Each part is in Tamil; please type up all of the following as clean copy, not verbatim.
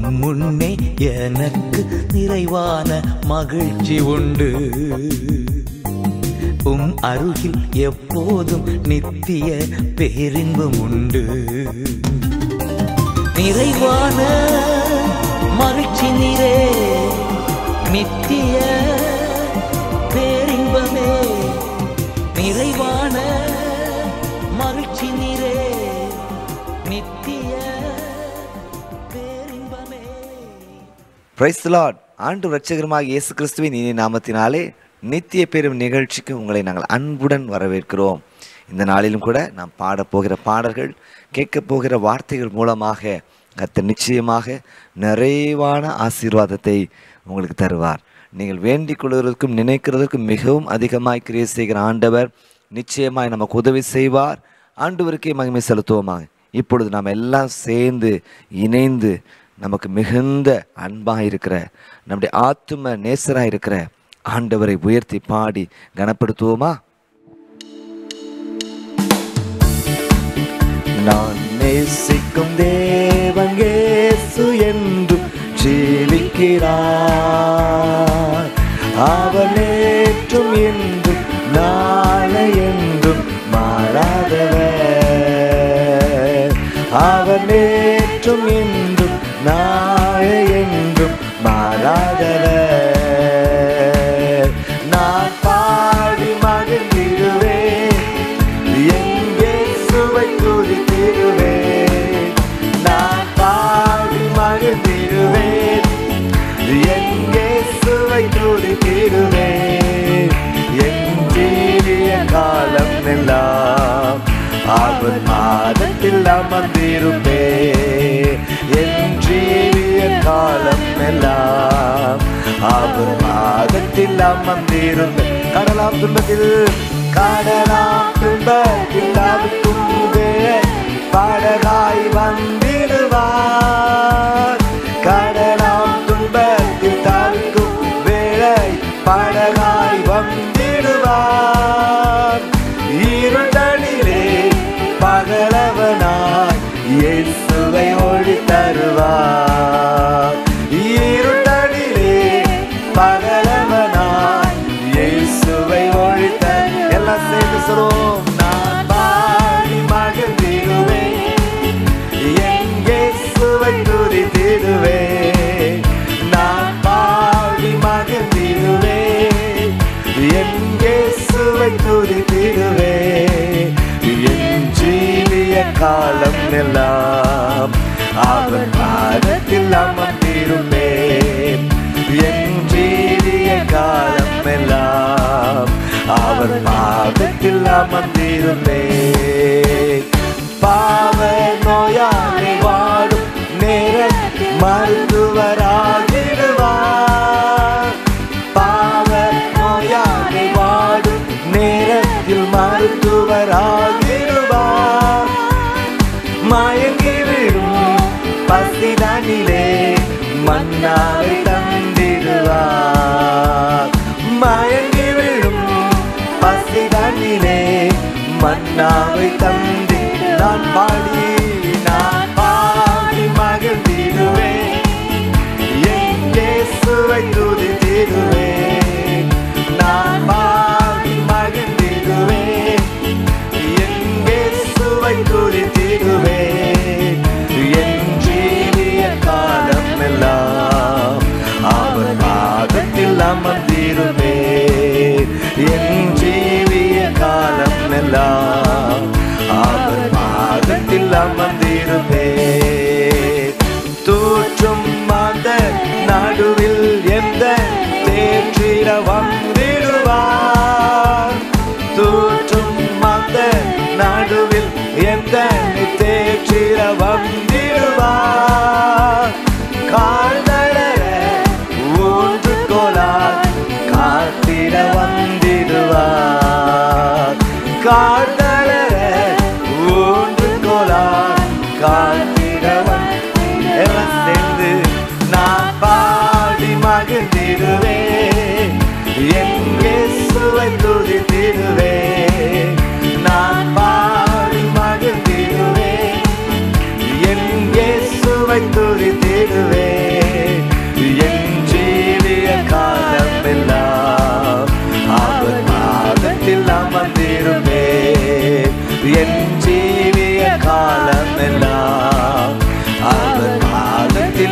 முன்னே எனக்கு நிறைவான மகிழ்ச்சி உண்டு. அருகில் எப்போதும் நித்திய பேரின்பம் உண்டு. நிறைவான மகிழ்ச்சி நீரே, நித்திய பேரின்பமே. நிறைவான மகிழ்ச்சி நீரே, நித்திய பேரின்பமே. Price the Lord. ஆண்டவர் இரட்சகருமாகிய இயேசு கிறிஸ்துவின் இனிய நாமத்தினாலே நித்திய பேரும் நிகழ்ச்சிக்கு உங்களை நாங்கள் அன்புடன் வரவேற்கிறோம். இந்த நாளிலும் கூட நாம் பாடப்போகிற பாடல்கள், கேட்கப் போகிற வார்த்தைகள் மூலமாக கர்த்தர் நிச்சயமாக நிறைவான ஆசீர்வாதத்தை உங்களுக்கு தருவார். நீங்கள் வேண்டிக் கொள்வதற்கும் நினைக்கிறதற்கும் மிகவும் அதிகமாய் கிரியை செய்கிற ஆண்டவர் நிச்சயமாய் நமக்கு உதவி செய்வார். ஆண்டவருக்கே மகிமை செலுத்துவோமாக. இப்பொழுது நாம் எல்லாம் சேர்ந்து இணைந்து நமக்கு மிகுந்த அன்பாக இருக்கிற, நம்முடைய ஆத்தும நேசராக இருக்கிற ஆண்டவரை உயர்த்தி பாடி கனப்படுத்துவோமா? நான் நேசிக்கும் தேவன் இயேசு என்றும் ஜீவிக்கிறார். அவர் நேற்றும் என்றும் நாளை என்றும் மாறாதவர். அவர் நேற்றும் என்றும் நாளை என்றும் மாறாதவர். நான் பாடி மகிழ்ந்திடுவேன், எங்கே சுவை துதித்திடுவேன். நான் பாடி மகிழ்ந்திடுவேன், எங்கே சுவை துதித்திடுவேன். என் ஜீவிய காலம் எல்லாம் அவர் மாதத்தில் அமர்ந்திருப்பேன். என் ஜீவிய காலம் எல்லாம் அவர் மாதத்தில் அமர்ந்திருப்பேன். கடலாம் துன்பத்தில் அவிக்கும் பாடகாய் வந்திடுவார். கடலாம் துன்பத்தில் தவிக்கும் வேளை பாடகாய் வந்திடுவார். இருடனிலே பகலவனாய் இயேசுவை ஒளி தருவார். இருடனிலே பகலவனாய் இயேசுவை ஒளி தரு. எல்லாம் சேர்ந்து சொல்லுவோம். நான் பாடி மகிழ்ந்திடுவேன், எங்கே சுவை துதித்திடுவேன். நான் பாடி மகிழ்ந்திடுவேன், எங்கே சுவை துதித்திடுவேன். என் ஜீவிய காலம் எல்லாம் அவர் பாதத்தில் அமர்ந்திருப்பேன். என் ஜீவிய காலம் எல்லாம் அவர் பாதத்தில் அமர்ந்திருப்பேன். பாவ நோயாளி வாடும் நேரம் மருத்துவராகிடுவார். பாவ நோயாளி வாடும் நேரத்தில் மருத்துவராகிடுவார். மயங்கி விடும் பசிதனிலே மன்னாவை தந்திடுவார். மயங்கி விடும் பசிதனிலே மன்னாவை தந்தி. நான் பாடி மகிழ்ந்திடுவேன், எங்கே சுவை துதித்திடுவேன். நான் பாடி மகிழ்ந்திடுவேன், எங்கே சுவை துதித்திடுவேன். என் ஜீவிய காலம் எல்லாம்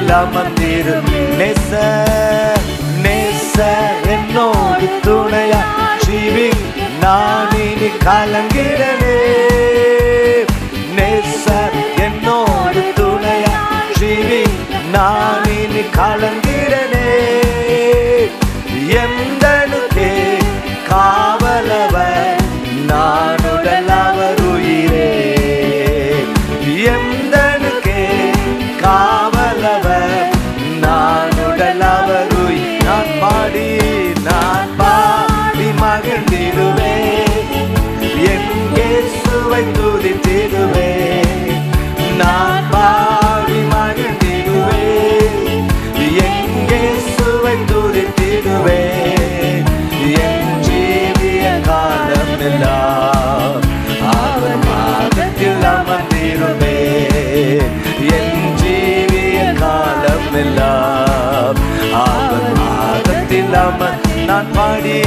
மார்க்கத்தில் அமர்ந்திரு நேசர் நேசர் என்னோடு துணையா ஜீவி நான் இனி கலங்கிடனே நேசர் என்னோடு துணையா ஜீவி நான் இனி கலங்கிடனே எந்தனுக்கே காவலவர் நான் உடல் அவர் உயிரே எந்தனுக்கே காவலவர் நான் உடல் அவர் உயிர் நான் பாடி மகிழ்ந்திடுவேன் என் இயேசுவை துதித்திடுவேன் நான் பாடி மகிழ்ந்திடுவேன் என் இயேசுவை துதித்திடுவேன் என் ஜீவிய காலம் எல்லாம் அவர் பாதத்தில் அமர்ந்திருவேன் என் ஜீவிய காலம் எல்லாம் அவர் பாதத்தில் அமர் நான் பாடி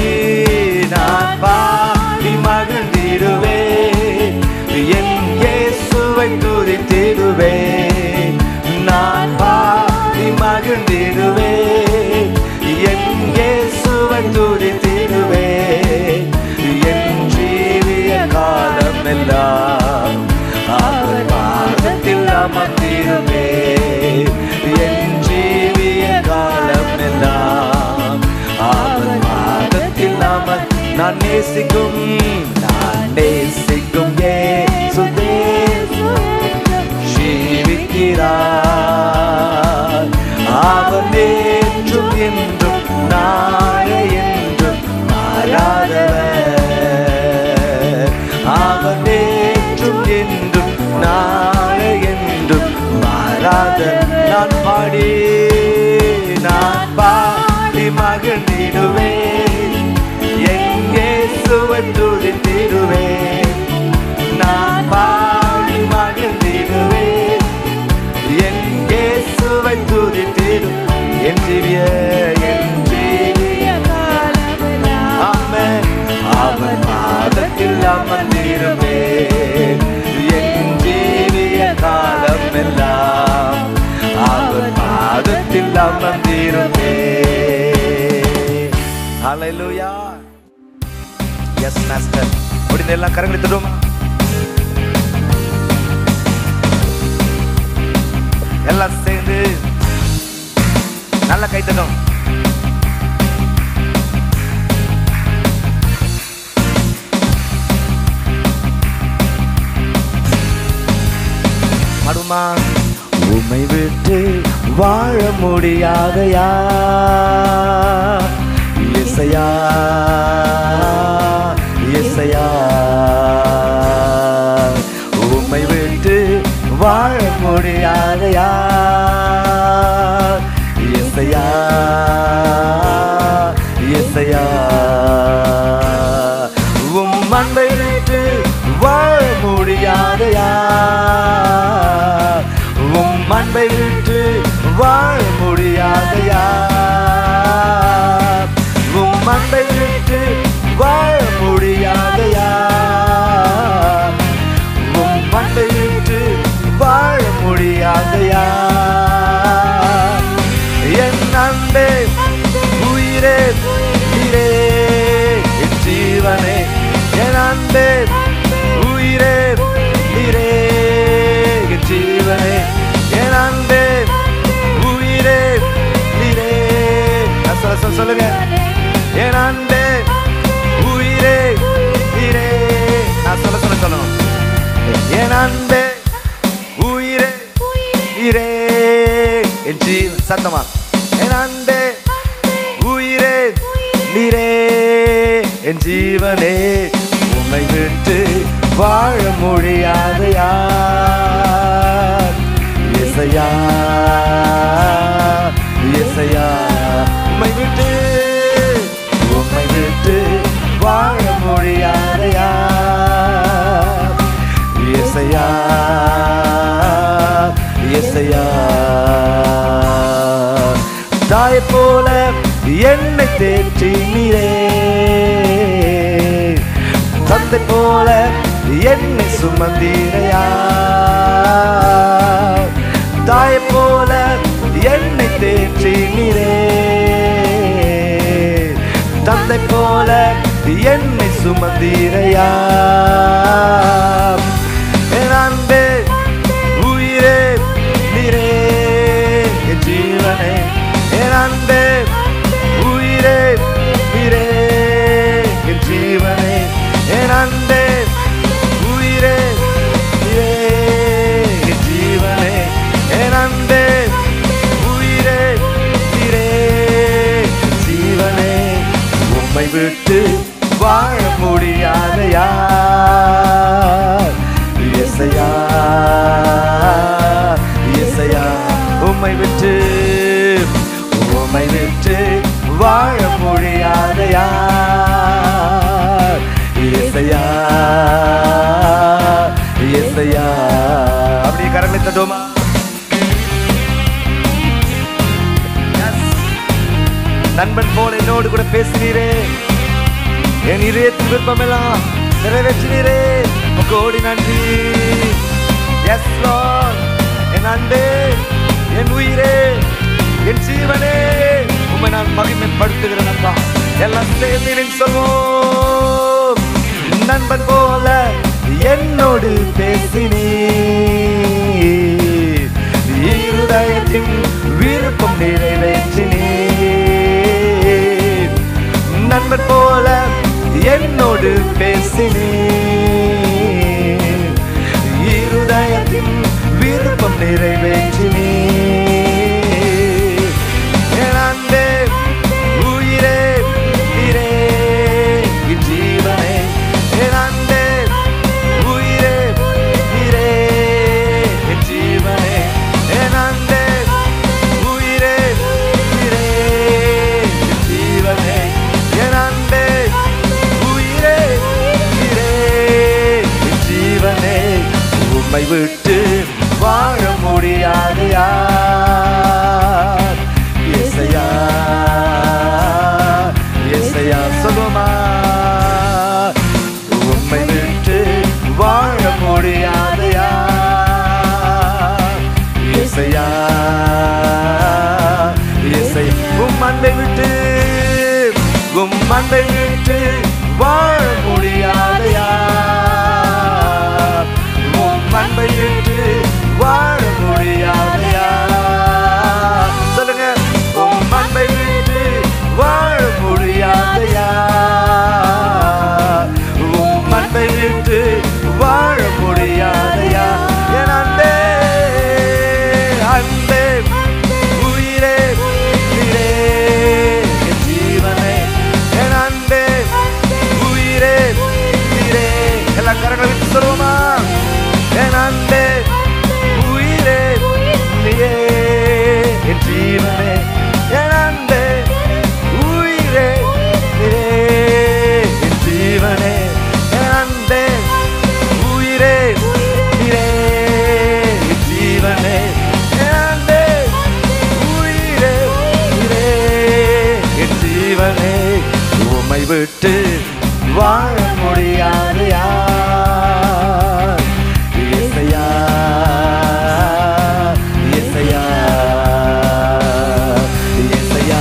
மகிழ்ந்திடுவேன் என் இயேசுவை துதித்திடுவேன் நான் பாடி மகிழ்ந்திடுவேன் என் இயேசுவை துதித்திடுவேன் என் ஜீவிய காலம் எல்லாம் அவர் பாதத்தில் அமர்ந்திருவேன் என் ஜீவிய காலம் எல்லாம் அவர் பாதத்தில் அமர் நான் நேசிக்கும் இயேசு ஜீவிக்கிறார் அவர் நேற்றும் என்றும் நாளை என்றும் மாறாதவர் அவர் நேற்றும் என்றும் நாளை என்றும் மாறாதவர் நான் பாடி மகிழ்ந்திடுவேன் என் இயேசுவை துதித்திடுவேன் நான் பாடி மகிழ்ந்திடுவேன் என் இயேசுவை துதித்திடுவேன் என் ஜீவிய ஆமென் அவர் பாதத்தில் அமர்ந்திருவேன் என் ஜீவிய காலம் எல்லாம் அவர் பாதத்தில் அமர்ந்திருவேன். ஹல்லேலூயா. Yes master. முடிந்த எல்லாம் கரங்களை தட்டுவோம். எல்லாம் சேர்ந்து நல்ல கை தட்டும். மடுமா உம்மை விட்டு வாழ முடியாதையா இயேசையா இயேசையா உம்மை விட்டு வாழ முடியாதையா இயேசையா இயேசையா உம் அன்பை விட்டு வாழ முடியாதையா உம் அன்பை விட்டு வாழ முடியாதையா உம் அன்பை விட்டு வாழ முடியாதையா உம் அன்பை விட்டு வாழ முடியாதையா என் அன்பே உயிரே உயிரே என் ஜீவனே என் அன்பே உயிரே உயிரே என் ஜீவனே என் அன்பே உயிரே உயிரே சொல்லுங்க என் அன்பே உயிரே உயிரே நான் சொல்லணும் என் அன்பே உயிரே உயிரே என் ஜீவன் சத்தமா என் அன்பே உயிரே உயிரே என் ஜீவனே உம்மை விட்டு வாழ முடியாதையா இயேசையா இயேசையா உம்மை விட்டு வாழ முடியாதையா இயேசையா இயேசையா தாய் போல என்னை தேற்றினீரே தந்தை போல என்னை சுமந்தீரையா தாய் போல குழந்தை போல என்னை சுமந்தீரையா. என் அன்பே உயிரே நீரே என் ஜீவனே. என் அன்பே உயிரே நீரே என் ஜீவனே. என் அன்பே உயிரே நீரே என் ஜீவனே. என் அன்பே உயிரே நீரே என் ஜீவனே. உம்மை விட்டு வாழ முடியாதையா இயேசையா, இயேசையா. உம்மை விட்டு வாழ முடியாதையா இயேசையா, இயேசையா. அப்படியே கரங்களை தட்டுவோமா? நண்பன் போல என்னோடு கூட பேசினீரே, என் இதயத்தின் விருப்பம் எல்லாம் நிறைவேற்றினீரே, கோடி நன்றி. S Lord. என் அன்பே என் உயிரே என் ஜீவனே உம்மை நான் மகிமைப்படுத்துகிறேன் அப்பா. எல்லாம் சேர்ந்து சொல்வோம். நண்பன் போல என்னோடு பேசினீர், இருதயத்தின் விருப்பம் நிறைவேற்றினீர். நண்பன் போல என்னோடு பேசினீர், இருதயத்தின் விருப்பம் நிறைவேற்றினீர். என் அன்பே உயிரே நீரே என் ஜீவனே. என் அன்பே உயிரே நீரே என் ஜீவனே. என் அன்பே உயிரே நீரே என் ஜீவனே. என் அன்பே உயிரே நீரே என் ஜீவனே. உம்மை விட்டு வாழ முடியாது யார் இயேசையா, இயேசையா. சொல்லுமா? உம்மை விட்டு வாழ முடியாது யார் இயேசையா, இயேசையா. உம் அன்பை விட்டு வாழ முடியாது யார். உம் அன்பை விட்டு வாழ முடியாதையா. சொல்லுங்க. உம் அன்பை விட்டு வாழ முடியாதையா. உம் அன்பை விட்டு வாழ முடியாதையா. என் அன்பே அன்பே உயிரே நீரே என் ஜீவனே. என் அன்பே உயிரே நீரே. எல்லா கரங்களை விட்டு சொல்லுவோமா? என் அன்பே உயிரே நீரே என் ஜீவனே. என் அன்பே உயிரே நீரே என் ஜீவனே. என் அன்பே உயிரே நீரே என் ஜீவனே. என் அன்பே உயிரே நீரே என் ஜீவனே. உம்மை விட்டு வாழ முடியாது யார் இயேசையா, இயேசையா, இயேசையா,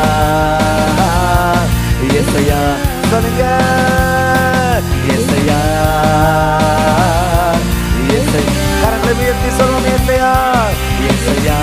இயேசையா. சொல்லுங்க. இயேசையா, இயேசை. கரங்களை உயர்த்தி சொல்லுவோம். இயேசையா, இயேசையா,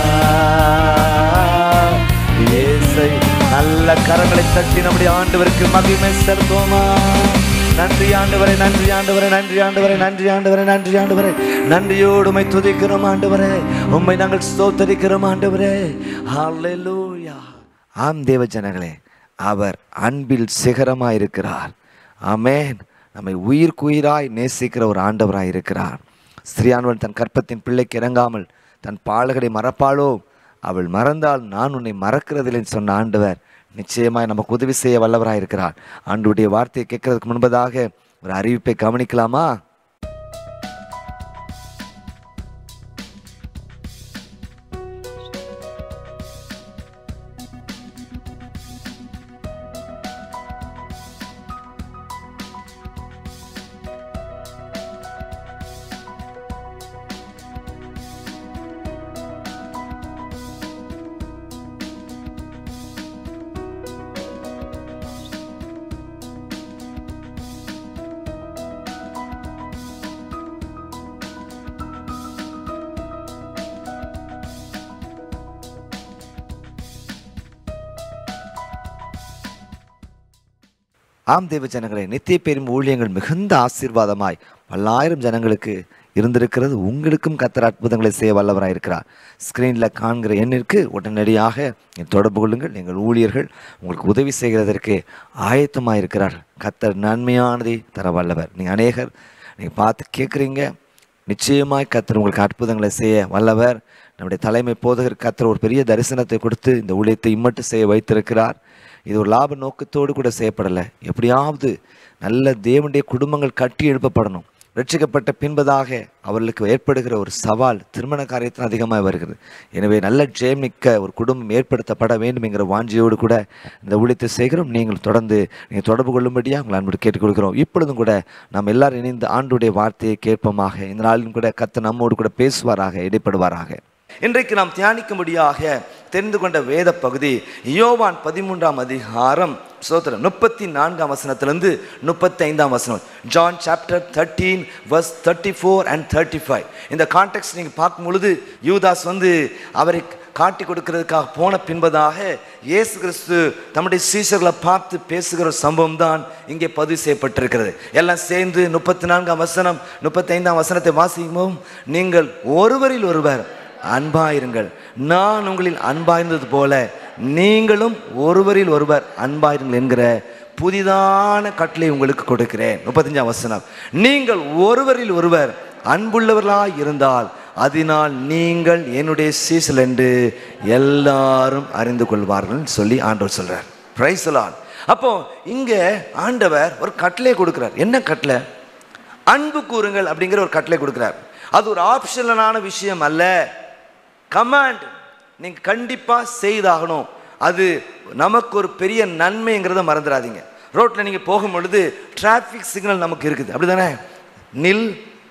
இயேசை. நல்ல கரங்களை தட்டி நம்முடைய ஆண்டவருக்கு மகிமை செலுத்துவோமா? நன்றி ஆண்டவரே, நன்றி ஆண்டவரே, நன்றி ஆண்டவரே, நன்றி ஆண்டவரே, நன்றி ஆண்டவரே. நன்றியோடு உம்மை துதிக்கிறோம் ஆண்டவரே. உம்மை நாங்கள் ஸ்தோத்திரிக்கிறோம் ஆண்டவரே. ஹல்லேலூயா. ஆம் தேவ ஜனங்களே, அவர் அன்பில் சிகரமாய் இருக்கிறார். ஆமென். நம்மை உயிர்க்குயிராய் நேசிக்கிற ஒரு ஆண்டவராய் இருக்கிறார். ஸ்திரியானவள் தன் கற்பத்தின் பிள்ளைக்கு இறங்காமல் தன் பாலகனை மறப்பாளோ? அவள் மறந்தால் நான் உன்னை மறக்கிறதில்லைன்னு சொன்ன ஆண்டவர் நிச்சயமாய் நமக்கு உதவி செய்ய வல்லவராய் இருக்கிறார். ஆண்டவருடைய வார்த்தையை கேட்கறதுக்கு முன்பதாக ஒரு அறிவிப்பை கவனிக்கலாமா? ஆம் தேவ ஜனங்களே, நித்திய பேரும் ஊழியங்கள் மிகுந்த ஆசீர்வாதமாய் பல்லாயிரம் ஜனங்களுக்கு இருந்திருக்கிறது. உங்களுக்கும் கர்த்தர் அற்புதங்களை செய்ய வல்லவராக இருக்கிறார். ஸ்க்ரீனில் காண்கிற எண்ணிற்கு உடனடியாக தொடர்பு கொள்ளுங்கள். எங்கள் ஊழியர்கள் உங்களுக்கு உதவி செய்கிறதற்கு ஆயத்தமாக இருக்கிறார். கர்த்தர் நன்மையானதை தர வல்லவர். நீங்கள் பார்த்து கேட்குறீங்க. நிச்சயமாய் கர்த்தர் உங்களுக்கு அற்புதங்களை செய்ய வல்லவர். நம்முடைய தலைமை போதகர் கர்த்தர் ஒரு பெரிய தரிசனத்தை கொடுத்து இந்த ஊழியத்தை இம்மட்டு செய்ய வைத்திருக்கிறார். இது ஒரு லாப நோக்கத்தோடு கூட செய்யப்படலை. எப்படியாவது நல்ல தேவனுடைய குடும்பங்கள் கட்டி எழுப்பப்படணும். ரட்சிக்கப்பட்ட பின்பதாக அவர்களுக்கு ஏற்படுகிற ஒரு சவால் திருமண காரியத்தில் அதிகமாக வருகிறது. எனவே நல்ல ஜெயமிக்க ஒரு குடும்பம் ஏற்படுத்தப்பட வேண்டும் என்கிற வாஞ்சியோடு கூட இந்த ஊழியத்தை செய்கிறோம். நீங்கள் தொடர்பு கொள்ளும்படியாக உங்கள் அன்போடு கேட்டுக்கொள்கிறோம். இப்பொழுதும் கூட நாம் எல்லாரும் இணைந்து ஆண்டுடைய வார்த்தையை கேட்போமாக. இந்த நாளிலும் கூட கர்த்தர் நம்மோடு கூட பேசுவாராக, இடைப்படுவாராக. இன்றைக்கு நாம் தியானிக்கும்படியாக தெரிந்து கொண்ட வேத பகுதி யோவான் 13ஆம் அதிகாரம் 34ஆம் வசனத்திலிருந்து 35ஆம் வசனம். John chapter 13 verse 34 and 35. இந்த கான்டெக்ஸ்ட் நீங்கள் பார்க்கும் பொழுது யூதாஸ் அவரை காட்டி கொடுக்கிறதுக்காக போன பின்பதாக இயேசு கிறிஸ்து தம்முடைய சீஷர்களை பார்த்து பேசுகிற ஒரு சம்பவம் தான் இங்கே பதிவு செய்யப்பட்டிருக்கிறது. எல்லாம் சேர்ந்து 34ஆம் வசனம் 35ஆம் வசனத்தை வாசிக்கும். நீங்கள் ஒருவரில் ஒருவர் அன்பாயிருங்கள், நான் உங்களில் அன்பாயிருந்தது போல நீங்களும் ஒருவரில் ஒருவர் அன்பாயிருங்கள் என்கிற புதிதான கட்டளை உங்களுக்கு கொடுக்கிறேன். 35ஆம் வசனம். நீங்கள் ஒருவரில் ஒருவர் அன்புள்ளவர்களாய் இருந்தால் அதனால் நீங்கள் என்னுடைய சீஷர்கள் என்று எல்லாரும் அறிந்து கொள்வார்கள் சொல்லி ஆண்டவர் சொல்றார். Praise the lord. அப்போ இங்க ஆண்டவர் ஒரு கட்டளை கொடுக்கிறார். என்ன கட்டளை? அன்பு கூறுங்கள் அப்படிங்கிற ஒரு கட்டளை கொடுக்கிறார். அது ஒரு ஆப்ஷனலான விஷயம் அல்ல, கமாண்ட். நீங்க கண்டிப்பா செய்தாகணும். அது நமக்கு ஒரு பெரிய நன்மைங்கிறத மறந்துடாதீங்க. ரோட்ல நீங்க போகும் பொழுது டிராஃபிக் சிக்னல் நமக்கு இருக்குது, அப்படிதானே? நில்,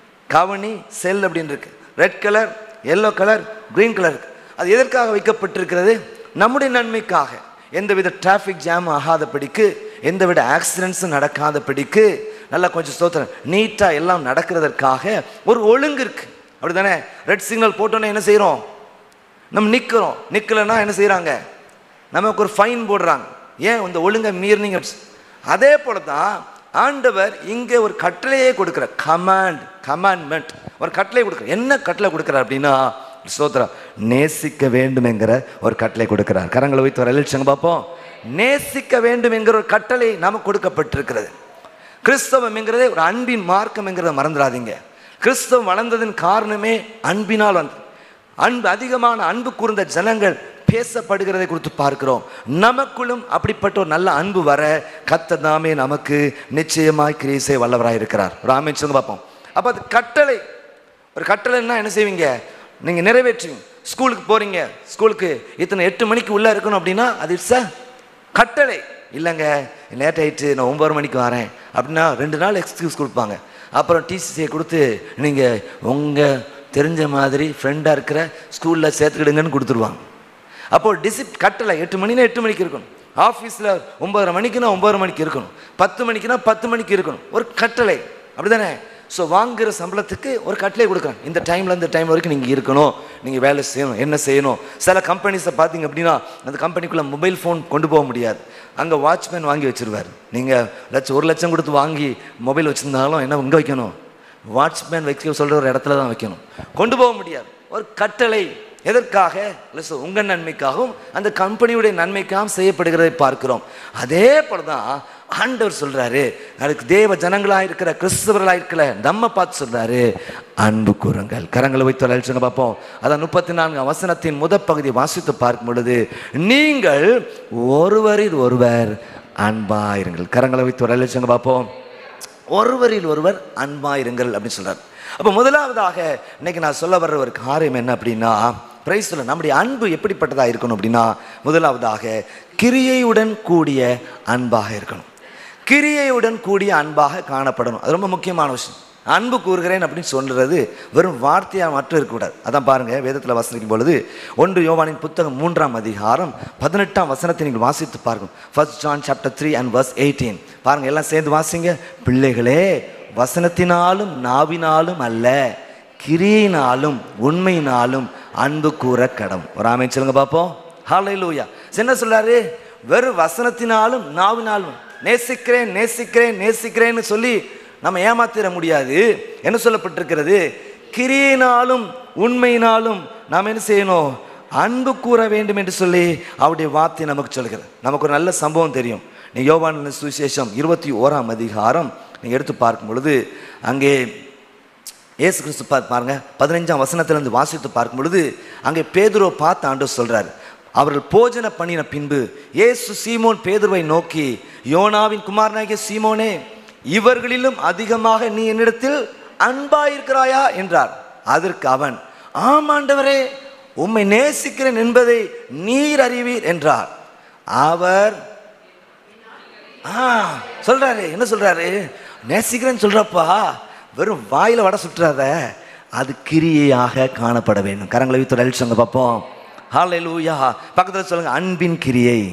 கவனி, செல் அப்படின்னு இருக்கு. Red colour, yellow colour, green colour. அது எதற்காக வைக்கப்பட்டிருக்கிறது? நம்முடைய நன்மைக்காக. எந்தவித டிராஃபிக் ஜாம் ஆகாதபடிக்கு, எந்தவித ஆக்சிடென்ட்ஸும் நடக்காதபடிக்கு, நல்லா கொஞ்சம் ஸ்தோத்திரம் நீட்டா எல்லாம் நடக்கிறதற்காக ஒரு ஒழுங்கு இருக்கு, அப்படிதானே? ரெட் சிக்னல் போட்டோன்னே என்ன செய்யறோம்? நம்ம நிற்கிறோம். நிற்கலைன்னா என்ன செய்கிறாங்க? நமக்கு ஒரு ஃபைன் போடுறாங்க. ஏன்? இந்த ஒழுங்கை மீறினீங்க. அதே போல தான் ஆண்டவர் இங்கே ஒரு கட்டளையே கொடுக்குறார். கமாண்ட்மெண்ட், ஒரு கட்டளை கொடுக்குறார். என்ன கட்டளை கொடுக்குறார் அப்படின்னா, ஸ்தோத்திரம், நேசிக்க வேண்டும் என்கிற ஒரு கட்டளை கொடுக்கிறார். கரங்களை வைத்து வர எழுச்சிங்க பார்ப்போம். நேசிக்க வேண்டும் என்கிற ஒரு கட்டளை நமக்கு கொடுக்கப்பட்டிருக்கிறது. கிறிஸ்தவம் என்கிறதே ஒரு அன்பின் மார்க்கம் என்கிறத மறந்துடாதீங்க. கிறிஸ்தவம் வளர்ந்ததின் காரணமே அன்பினால் அன்பு. அதிகமான அன்பு கூர்ந்த ஜனங்கள் பேசப்படுகிறதை குறித்து பார்க்கிறோம். நமக்குள்ளும் அப்படிப்பட்ட ஒரு நல்ல அன்பு வர கர்த்தர் தாமே நமக்கு நிச்சயமாய் கிரியை செய்ய வல்லவராய் இருக்கிறார். ஒரு ஆமென் சொல்லுங்க பார்ப்போம். அப்போ அது கட்டளை. ஒரு கட்டளைன்னா என்ன செய்வீங்க? நீங்கள் நிறைவேற்றுவீங்க. ஸ்கூலுக்கு போகிறீங்க, ஸ்கூலுக்கு இத்தனை 8 மணிக்கு உள்ளே இருக்கணும் அப்படின்னா அது இட்ஸ் அ கட்டளை. இல்லைங்க லேட் ஆகிட்டு நான் 9 மணிக்கு வரேன் அப்படின்னா 2 நாள் எக்ஸ்கியூஸ் கொடுப்பாங்க. அப்புறம் டிசிசியை கொடுத்து நீங்கள் உங்கள் தெரிஞ்ச மாதிரி ஃப்ரெண்டாக இருக்கிற ஸ்கூலில் சேர்த்துக்கிடுங்கன்னு கொடுத்துருவாங்க. அப்போது கட்டளை 8 மணினா 8 மணிக்கு இருக்கணும். ஆஃபீஸில் 9:30 மணிக்குன்னா 9:30 மணிக்கு இருக்கணும். 10 மணிக்குன்னா 10 மணிக்கு இருக்கணும். ஒரு கட்டளை, அப்படி தானே? ஸோ வாங்குகிற சம்பளத்துக்கு ஒரு கட்டளை கொடுக்குறாங்க. இந்த டைமில் இந்த டைம் வரைக்கும் நீங்கள் இருக்கணும், நீங்கள் வேலை செய்யணும், என்ன செய்யணும். சில கம்பெனிஸை பார்த்தீங்க அப்படின்னா அந்த கம்பெனிக்குள்ளே மொபைல் ஃபோன் கொண்டு போக முடியாது. அங்கே வாட்ச்மேன் வாங்கி வச்சுருவார். நீங்கள் 1 லட்சம் கொடுத்து வாங்கி மொபைல் வச்சுருந்தாலும் என்ன இங்கே வைக்கணும்? வாட்ச்மேன் வைக்க சொல்கிற ஒரு இடத்துல தான் வைக்கணும். கொண்டு போக முடியாது. ஒரு கட்டளை. எதற்காக? உங்கள் நன்மைக்காகவும் அந்த கம்பெனியுடைய நன்மைக்காகவும் செய்யப்படுகிறதை பார்க்கிறோம். அதே போல தான் ஆண்டவர் சொல்றாரு, அதுக்கு தேவ ஜனங்களாக இருக்கிற கிறிஸ்தவர்களாக இருக்கிற நம்ம பார்த்து சொல்றாரு, அன்பு கூறுங்கள். கரங்களை வைத்து அழைச்சுங்க பார்ப்போம். அதான் 34ஆம் வசனத்தின் முதல் பகுதி வாசித்து பார்க்கும் பொழுது, நீங்கள் ஒருவரில் ஒருவர் அன்பாயிருங்கள். கரங்களை வைத்து அழைச்சுங்க பார்ப்போம். ஒருவரில் ஒருவர் அன்பாயிருங்கள் அப்படின்னு சொல்றாரு. அப்போ முதலாவதாக இன்னைக்கு நான் சொல்ல வர்ற ஒரு காரியம் என்ன அப்படின்னா, பிரைஸ் சொல்ல நம்முடைய அன்பு எப்படிப்பட்டதாக இருக்கணும் அப்படின்னா, முதலாவதாக கிரியையுடன் கூடிய அன்பாக இருக்கணும். கிரியையுடன் கூடிய அன்பாக காணப்படணும். அது ரொம்ப முக்கியமான விஷயம். அன்பு கூறுகிறேன் அப்படின்னு சொல்றது வெறும் வார்த்தையாக மட்டும் இருக்கக்கூடாது. அதான் பாருங்க, வேதத்தில் வசனிக்கும் பொழுது 1 யோவானின் புத்தகம் 3ஆம் அதிகாரம் 18ஆம் வசனத்தை நீங்கள் வாசித்து பாருங்க. 1 John chapter 3 and verse 18 பாருங்க. எல்லாம் சேர்ந்து வாசிங்க. பிள்ளைகளே, வசனத்தினாலும் நாவினாலும் அல்ல, கிரியினாலும் உண்மையினாலும் அன்பு கூற கடவும். ஒரு ஆமென் சொல்லுங்க பார்ப்போம். ஹல்லேலூயா. என்ன சொல்றாரு? வெறும் வசனத்தினாலும் நாவினாலும் நேசிக்கிறேன் நேசிக்கிறேன் நேசிக்கிறேன்னு சொல்லி நம்ம ஏமாத்திட முடியாது. என்ன சொல்லப்பட்டிருக்கிறது? கிரியினாலும் உண்மையினாலும் நாம் என்ன செய்யணும்? அன்பு கூற வேண்டும் என்று சொல்லி அவருடைய வார்த்தை நமக்கு சொல்கிறது. நமக்கு ஒரு நல்ல சம்பவம் தெரியும். நீ யோவான் சுவிசேஷம் 21ஆம் அதிகாரம் நீங்கள் எடுத்து பார்க்கும் பொழுது அங்கே இயேசு கிறிஸ்து பாருங்க 15ஆம் வசனத்திலிருந்து வாசித்து பார்க்கும் பொழுது அங்கே பேதுருவை பார்த்து ஆண்டவர் சொல்றாரு. அவர்கள் போஜன பண்ணின பின்பு இயேசு சீமோன் பேதுருவை நோக்கி, யோனாவின் குமாரனாகிய சீமோனே, இவர்களிலும் அதிகமாக நீ என்னிடத்தில் அன்பாயிருக்கிறாயா என்றார். அதற்கு அவன், ஆம் ஆண்டவரே, உம்மை நேசிக்கிறேன் என்பதை நீர் அறிவீர் என்றார். அவர் சொல்றாரு, என்ன சொல்றாரு? நேசிக்கிறேன்னு சொல்றப்பா, வெறும் வாயில வடை சுற்றாத, அது கிரியையாக காணப்பட வேண்டும். கரங்களை வைத்து அழிச்சுங்க பார்ப்போம். ஹல்லேலூயா. பக்கத்தில் சொல்லுங்க, அன்பின் கிரியை.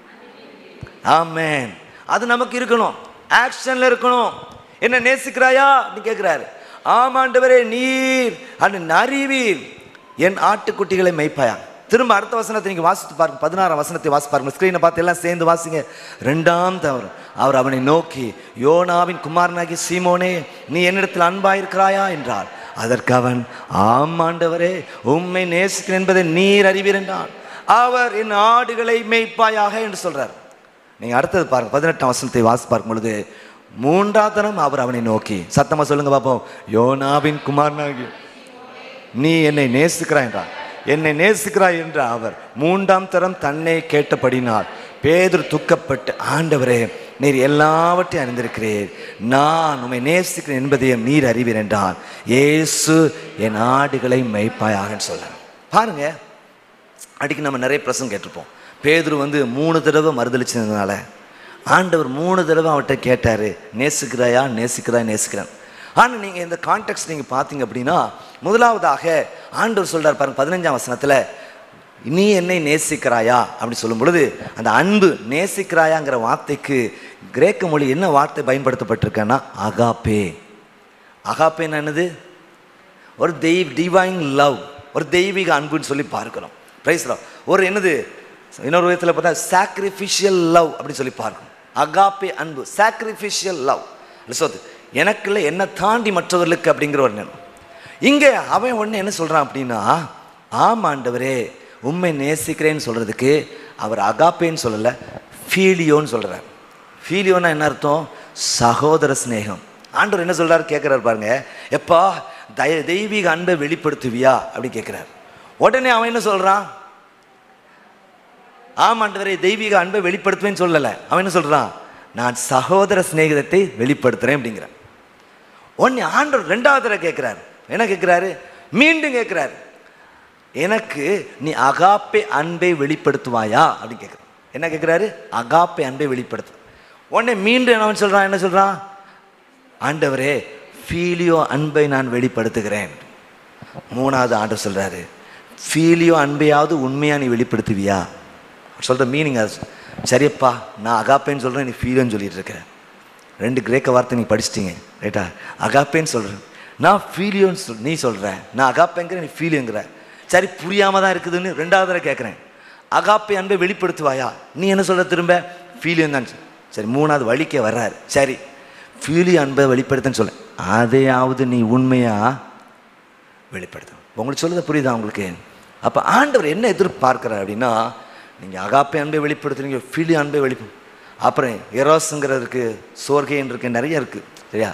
ஆமென். அது நமக்கு இருக்கணும், ஆக்ஷன்ல இருக்கணும். என்ன நேசிக்கிறாயா நீ கேட்கிறாரு. ஆமாண்டவரே, நீர் அன்று அறிவீர் என் ஆட்டுக்குட்டிகளை மேய்ப்பாயா. திரும்ப அடுத்த வசனத்தை நீங்க வாசித்து பாருங்க, 16ஆம் வசனத்தை வாசி பாருங்க. ஸ்கிரீனை பார்த்து எல்லாம் சேர்ந்து வாசிங்க. 2ஆம் தவறு, அவர் அவனை நோக்கி, யோனாவின் குமாரனாகிய சீமோனே, நீ என்னிடத்தில் அன்பாயிருக்கிறாயா என்றார். அதற்கு அவன், ஆம் ஆண்டவரே, உம்மை நேசிக்கிறேன் என்பதை நீர் அறிவீர் என்றான். அவர் என் ஆடுகளை மேய்ப்பாயாக என்று சொல்றார். நீங்க அடுத்தது பாருங்க, 18ஆம் வசனத்தை வாசி பார்க்கும் பொழுது 3ஆம் தரம் அவர் அவனை நோக்கி, சத்தமா சொல்லுங்க பாப்போம், யோனாவின் குமாரனாகிய நீ என்னை நேசிக்கிறாய் என்றார். என்னை நேசிக்கிறாய் என்ற அவர் 3ஆம் தரம் தன்னை கேட்டபடினார். பேதுரு துக்கப்பட்டு, ஆண்டவரே, நீர் எல்லாவற்றையும் அறிந்திருக்கிறீர், நான் உம்மை நேசிக்கிறேன் என்பதையும் நீர் அறிவீர் என்றார். இயேசு என் ஆடுகளை மேய்ப்பாயாக சொல்ல. பாருங்க, அடிக்கடி நம்ம நிறைய பிரசங்கம் கேட்டிருப்போம். பேதுரு 3 தடவை மறுதளிச்சதுனால ஆண்டவர் 3 தடவை அவர்கிட்ட கேட்டாரு, நேசிக்கிறாயா நேசிக்கிறாய் நேசிக்கிறேன். ஆனால் நீங்கள் இந்த கான்டெக்ட் நீங்கள் பார்த்தீங்க அப்படின்னா, முதலாவதாக ஆண்டவர் சொல்றார் பாருங்க 15ஆம் வசனத்தில், நீ என்னை நேசிக்கிறாயா அப்படி சொல்லும் பொழுது, அந்த அன்பு நேசிக்கிறாயாங்கிற வார்த்தைக்கு கிரேக்க மொழி என்ன வார்த்தை பயன்படுத்தப்பட்டிருக்கேன்னா அகாப்பே. அகாப்பேன்னு என்னது? ஒரு டிவைன் லவ், ஒரு தெய்வீக அன்புன்னு சொல்லி பார்க்கிறோம். Praise love. ஒரு என்னது, இன்னொரு விதத்தில் பார்த்தா சாக்ரிஃபிஷியல் லவ் அப்படின்னு சொல்லி பார்க்கணும். அகாப்பே அன்பு, சாக்ரிஃபிஷியல் லவ். எனக்குள்ள என்ன தாண்டி மற்றவர்களுக்கு அப்படிங்கிற ஒரு எண்ணம். இங்கே அவன் ஒன்று என்ன சொல்கிறான் அப்படின்னா, ஆம் ஆண்டவரே, உண்மை நேசிக்கிறேன்னு சொல்கிறதுக்கு அவர் அகாப்பேன்னு சொல்லலை, ஃபீலியோன்னு சொல்கிறார். ஃபீலியோன்னா என்ன அர்த்தம்? சகோதர ஸ்நேகம். ஆண்டவர் என்ன சொல்கிறாரு கேட்குறாரு பாருங்க, எப்பா தெய்வீக அன்பை வெளிப்படுத்துவியா அப்படி கேட்குறாரு. உடனே அவன் என்ன சொல்கிறான்? ஆம் ஆண்டவரே, தெய்வீக அன்பை வெளிப்படுத்துவேன்னு சொல்லலை. அவன் என்ன சொல்கிறான்? நான் சகோதர சிநேகிதத்தை வெளிப்படுத்துகிறேன் அப்படிங்கிறான். ஒன்று ஆண்டவர் 2வது தடவை கேட்குறாரு. என்ன கேட்குறாரு? மீண்டும் கேட்குறாரு, எனக்கு நீ அகாப்பே அன்பை வெளிப்படுத்துவாயா அப்படின்னு கேட்குறான். என்ன கேட்குறாரு? அகாப்பே அன்பை வெளிப்படுத்து. உடனே மீண்டும் அவன் சொல்கிறான், என்ன சொல்கிறான்? ஆண்டவரே, ஃபீலியோ அன்பை நான் வெளிப்படுத்துகிறேன். 3வது ஆண்டவர் சொல்கிறாரு, ஃபீலியோ அன்பையாவது உண்மையாக நீ வெளிப்படுத்துவியா சொல்கிற மீனிங் அது. சரியப்பா, நான் அகாப்பேன்னு சொல்கிறேன், நீ ஃபீலியோன்னு சொல்லிட்டு இருக்கிறேன். 2 கிரேக்க வார்த்தை நீ படிச்சிட்டிங்க ரைட்டா? அகாப்பேன்னு சொல்கிறேன், நான் ஃபீலியோன்னு நீ சொல்கிறேன். நான் அகாப்பேங்கிற, நீ ஃபீலியோங்கிற. சரி, புரியாமல் தான் இருக்குதுன்னு 2வது தடவை கேட்குறேன். அகாப்பே அன்பை வெளிப்படுத்துவாயா? நீ என்ன சொல்கிற? திரும்ப ஃபீலியோன்னு தான். சரி, 3வது வழிக்கே வர்றாரு. சரி, ஃபீலியோ அன்பை வெளிப்படுத்துன்னு சொல்ல, அதையாவது நீ உண்மையாக வெளிப்படுத்த. உங்களுக்கு சொல்லுறது புரியுதா உங்களுக்கு? அப்போ ஆண்டவர் என்ன எதிர்பார்க்கிறார் அப்படின்னா, நீங்கள் அகாப்பே அன்பை வெளிப்படுத்துறீங்க, ஃபீலியோ அன்பை வெளிப்படும். அப்புறம் எரோஸுங்கிறதுக்கு, சோர்கேன்னு இருக்கு, நிறைய இருக்குது சரியா?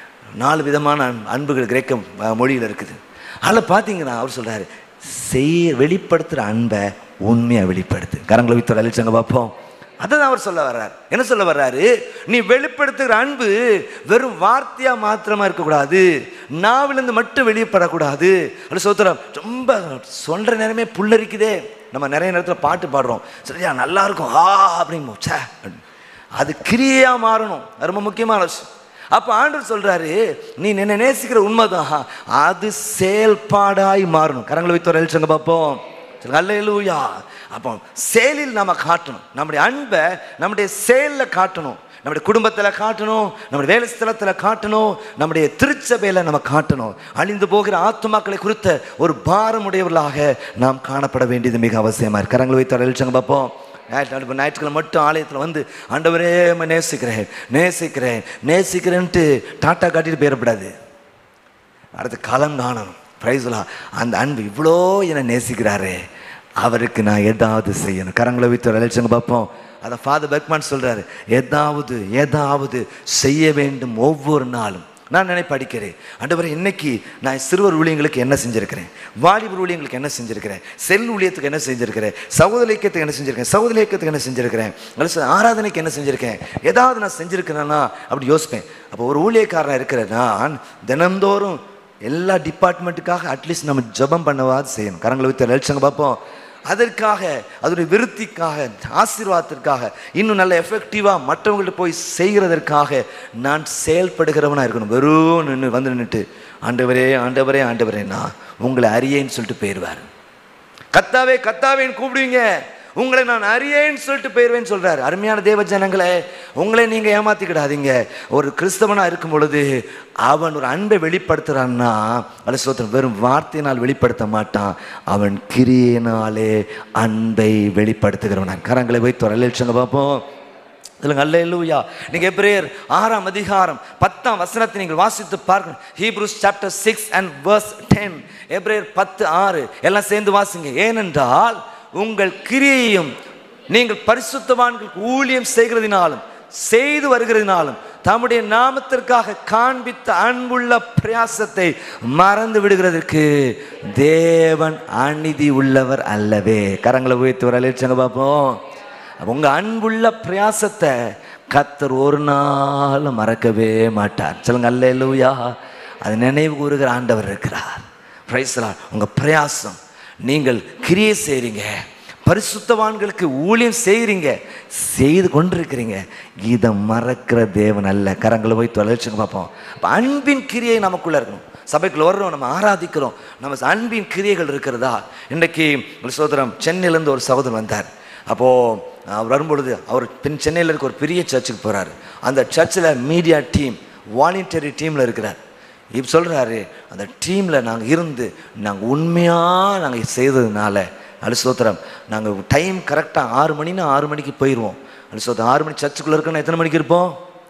4 விதமான அன்புகள் கிரேக்க மொழியில் இருக்குது. அதில் பார்த்தீங்கன்னா அவர் சொல்கிறாரு, வெளிப்படுத்துகிற அன்பை உண்மையாக வெளிப்படுத்து. கரங்களை வித்து அழிச்சங்க பார்ப்போம். அதான் அவர் சொல்ல வர்றாரு. என்ன சொல்ல வர்றாரு? நீ வெளிப்படுத்துகிற அன்பு வெறும் வார்த்தையாக மாத்திரமா இருக்கக்கூடாது, நாவிலிருந்து மட்டும் வெளியப்படக்கூடாது. அது சோத்திரம். ரொம்ப சொல்கிற நேரமே புல்லரிக்குதே. நம்ம நிறைய நேரத்தில் பாட்டு பாடுறோம், சரியா, நல்லா இருக்கும், அப்படிங்க, சே, அது கிரியாக மாறணும். ரொம்ப முக்கியமான விஷயம். அப்போ ஆண்டவர் சொல்றாரு, நீ என்ன நேசிக்கிற உண்மைதான், அது செயல்பாடாய் மாறணும். கரங்களை வைத்து எழுச்சங்க பார்ப்போம். அல்லேலூயா. அப்போ செயலில் நம்ம காட்டணும், நம்முடைய அன்பை நம்முடைய செயலில் காட்டணும், நம்முடைய குடும்பத்தில் காட்டணும், நம்முடைய வேலை ஸ்தலத்தில் காட்டணும், நம்முடைய திருச்சபையில் நம்ம காட்டணும். அழிந்து போகிற ஆத்துமாக்களை குறித்த ஒரு பாரமுடையவர்களாக நாம் காணப்பட வேண்டியது மிக அவசியமாக இருக்கு. கரங்களை வைத்து எழுச்சங்க பார்ப்போம். ஞாயிற்றுக்கிழமை மட்டும் ஆலயத்தில் வந்து ஆண்டவரே நேசிக்கிறேன் நேசிக்கிறேன் நேசிக்கிறேன்ட்டு டாட்டா காட்டிட்டு போயிடக்கூடாது. அடுத்து காலம் காணணும். பிரைஸ்லாம் அந்த அன்பு இவ்வளோ என்னை நேசிக்கிறாரு, அவருக்கு நான் ஏதாவது செய்யணும். கரங்களை வைத்து அழைச்சங்க பார்ப்போம். அதை ஃபாதர் பெர்க்மேன் சொல்கிறாரு, ஏதாவது செய்ய வேண்டும் ஒவ்வொரு நாளும். நான் படிக்கிறேன், ஆண்டவரே இன்னைக்கு நான் சிறுவர் ஊழியங்களுக்கு என்ன செஞ்சுருக்கிறேன், வாலிபர் ஊழியங்களுக்கு என்ன செஞ்சுருக்கிறேன், செல் ஊழியத்துக்கு என்ன செஞ்சுருக்கிறேன், சகோதர இயக்கத்துக்கு என்ன செஞ்சுருக்கேன், சகோதர இயக்கத்துக்கு என்ன செஞ்சுருக்கிறேன், ஆராதனைக்கு என்ன செஞ்சுருக்கேன், ஏதாவது நான் செஞ்சுருக்கிறேன்னா அப்படி யோசிப்பேன். அப்போ ஒரு ஊழியக்காரனாக இருக்கிற நான் தினந்தோறும் எல்லா டிபார்ட்மெண்ட்டுக்காக அட்லீஸ்ட் நம்ம ஜெபம் பண்ணவாது செய்யணும். கரங்களை வைத்து அழைச்சங்க பார்ப்போம். அதற்காக, அதனுடைய விருத்திக்காக, ஆசீர்வாதத்திற்காக, இன்னும் நல்ல எஃபெக்டிவாக மற்றவங்கள்ட்ட போய் செய்கிறதற்காக நான் செயல்படுகிறவனாக இருக்கணும். வெறும் நின்றுட்டு ஆண்டவரே ஆண்டவரே ஆண்டவரே நான் உங்களை அறியேன்னு சொல்லிட்டு போயிடுவார். கத்தாவே கத்தாவேன்னு கூப்பிடுவீங்க, உங்களை நான் அறியேன்னு சொல்லிட்டு போயிடுவேன்னு சொல்றாரு. அருமையான தேவ ஜனங்களே, உங்களை நீங்க ஏமாத்திக்கிடாதீங்க. ஒரு கிறிஸ்தவனா இருக்கும் பொழுது அவன் ஒரு அன்பை வெளிப்படுத்துறான்னா அது சோத்திரம் வெறும் வார்த்தையினால் வெளிப்படுத்த மாட்டான், அவன் கிரியையினாலே அன்பை வெளிப்படுத்துகிறவன். கரங்களை வைத்து ஒரு லட்சங்க பார்ப்போம். அல்லேலூயா. நீங்க எபிரேயர் 6ஆம் அதிகாரம் 10ஆம் வசனத்தை நீங்கள் வாசித்து பார்க்கணும். Hebrews chapter 6 and verse 10. எபிரேயர் 10:6 எல்லாம் சேர்ந்து வாசிங்க. ஏனென்றால் உங்கள் கிரியையும் நீங்கள் பரிசுத்தவான்களுக்கு ஊழியம் செய்கிறதினாலும் செய்து வருகிறதினாலும் தம்முடைய நாமத்திற்காக காண்பித்த அன்புள்ள பிரயாசத்தை மறந்து விடுகிறதற்கு தேவன் அநீதி உள்ளவர் அல்லவே. கரங்களை உயர்த்தி ஒரு அழைச்சங்க பார்ப்போம். உங்க அன்புள்ள பிரயாசத்தை கர்த்தர் ஒரு நாள் மறக்கவே மாட்டார். சொல்லுங்க அல்லேலூயா. அது நினைவு கூறுகிற ஆண்டவர் இருக்கிறார். Praise the lord. உங்க பிரயாசம், நீங்கள் கிரியை செய்றீங்க, பரிசுத்தவான்களுக்கு ஊழியம் செய்கிறீங்க, செய்து கொண்டிருக்கிறீங்க, இதை மறக்கிற தேவன் அல்ல. கரங்களை போய் தொலைச்சுங்க பார்ப்போம். அப்போ அன்பின் கிரியை நமக்குள்ள இருக்கணும். சபைக்குள்ள வர்றோம், நம்ம ஆராதிக்கிறோம், நம்ம அன்பின் கிரியைகள் இருக்கிறதா? இன்றைக்கு ஒரு சகோதரம் சென்னையிலேருந்து ஒரு சகோதரன் வந்தார். அப்போது அவர் வரும்பொழுது அவர் சென்னையில் இருக்க ஒரு பெரிய சர்ச்சுக்கு போகிறாரு. அந்த சர்ச்சில் மீடியா டீம், வாலண்டியரி டீமில் இருக்கிறார். இப்போ சொல்கிறாரு, அந்த டீமில் நாங்கள் இருந்து நாங்கள் உண்மையாக நாங்கள் செய்ததுனால அலுசோத்திரம் நாங்கள் டைம் கரெக்டாக 6 மணின்னா 6 மணிக்கு போயிடுவோம். அலுசோத்திரம் 6 மணி சர்ச்சுக்குள்ளே இருக்கோன்னா எத்தனை மணிக்கு இருப்போம்?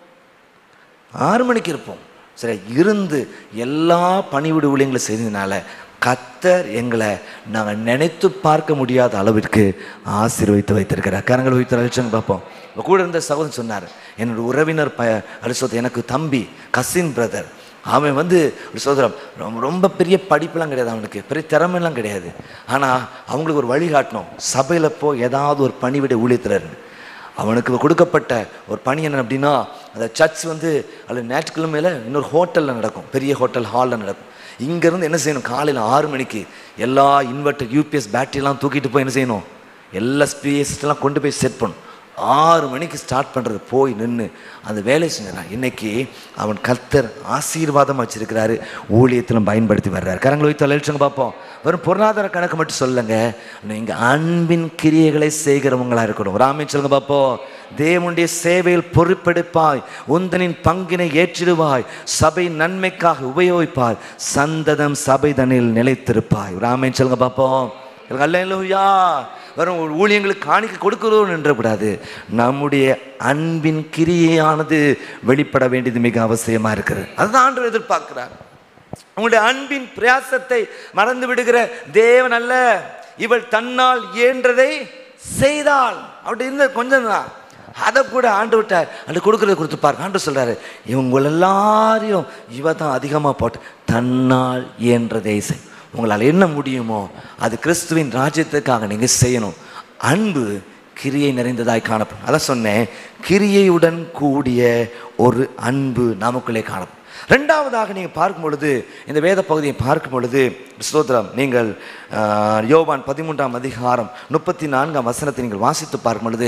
6 மணிக்கு இருப்போம். சரி, இருந்து எல்லா பணிவிடு ஊழியங்களை செய்ததுனால கர்த்தர் எங்களை நாங்கள் நினைத்து பார்க்க முடியாத அளவிற்கு ஆசீர்வதித்து வைத்திருக்கிறார். கரங்களை வைத்து அழைச்சங்க பார்ப்போம். இப்போ கூட இருந்த சகோதரன் சொன்னார், என்னோட உறவினர் அலுசோத்திரம் எனக்கு தம்பி, கசின் பிரதர், அவன் வந்து ஒரு சோதரம் ரொம்ப பெரிய படிப்புலாம் கிடையாது, அவனுக்கு பெரிய திறமைலாம் கிடையாது. ஆனால் அவங்களுக்கு ஒரு வழி காட்டணும். சபையில் போய் ஏதாவது ஒரு பணிவிட ஊழியத்தில் அவனுக்கு கொடுக்கப்பட்ட ஒரு பணி என்ன அப்படின்னா, அந்த சர்ச் வந்து அதில் ஞாயிற்றுக்கிழமையில் இன்னொரு ஹோட்டலில் நடக்கும், பெரிய ஹோட்டல் ஹாலில் நடக்கும். இங்கேருந்து என்ன செய்யணும், காலையில் 6 மணிக்கு எல்லா இன்வெர்டர் யூபிஎஸ் பேட்டரிலாம் தூக்கிட்டு போய் என்ன செய்யணும், எல்லா ஸ்பீஸ்லாம் கொண்டு போய் செட் பண்ணணும். 6 மணிக்கு ஸ்டார்ட் பண்ணுறது, போய் நின்று அந்த வேலை செஞ்சான். இன்னைக்கு அவன் கர்த்தர் ஆசீர்வாதமாக வச்சிருக்கிறாரு, ஊழியத்திலும் பயன்படுத்தி வர்றாரு. கரங்களை வைத்து அழைச்சங்க பார்ப்போம். வெறும் பொருளாதார கணக்கு மட்டும் சொல்லுங்க, நீங்கள் அன்பின் கிரியைகளை செய்கிறவங்களா இருக்கணும். ராமே சொல்லுங்க பார்ப்போம். தேவனுடைய சேவையில் பொறுப்பெடுப்பாய், உந்தனின் பங்கினை ஏற்றிடுவாய், சபை நன்மைக்காக உபயோகிப்பாய், சந்ததம் சபை தனில் நிலைத்திருப்பாய். ராமே சொல்லுங்க பார்ப்போம். அல்லேலூயா. வரும் ஊழியங்களுக்கு காணிக்க கொடுக்கிறோம் என்றக்கூடாது, நம்முடைய அன்பின் கிரியையானது வெளிப்பட வேண்டியது மிக அவசியமாக இருக்கிறது. அதுதான் ஆண்டவர் எதிர்பார்க்கிறார். உங்களுடைய அன்பின் பிரயாசத்தை மறந்து விடுகிற தேவன் அல்ல. இவள் தன்னால் இயன்றதை செய்தாள். அப்படி இருந்த கொஞ்சம் தான், அதை கூட ஆண்டு விட்டார். அது கொடுக்கறத கொடுத்துப்பார். ஆண்டு சொல்றாரு, இவங்க எல்லாரையும் இவ தான் அதிகமாக போட்டு தன்னால் இயன்றதை செய். உங்களால் என்ன முடியுமோ அது கிறிஸ்துவின் ராஜ்யத்துக்காக நீங்கள் செய்யணும். அன்பு கிரியை நிறைந்ததாய் காணப்படும். அதான் சொன்னேன், கிரியையுடன் கூடிய ஒரு அன்பு நமக்குள்ளே காணப்படும். ரெண்டாவதாக நீங்கள் பார்க்கும் பொழுது, இந்த வேத பகுதியை பார்க்கும் பொழுது ஸ்தோத்திரம், நீங்கள் யோவான் 13ஆம் அதிகாரம் 34ஆம் வசனத்தை நீங்கள் வாசித்து பார்க்கும் பொழுது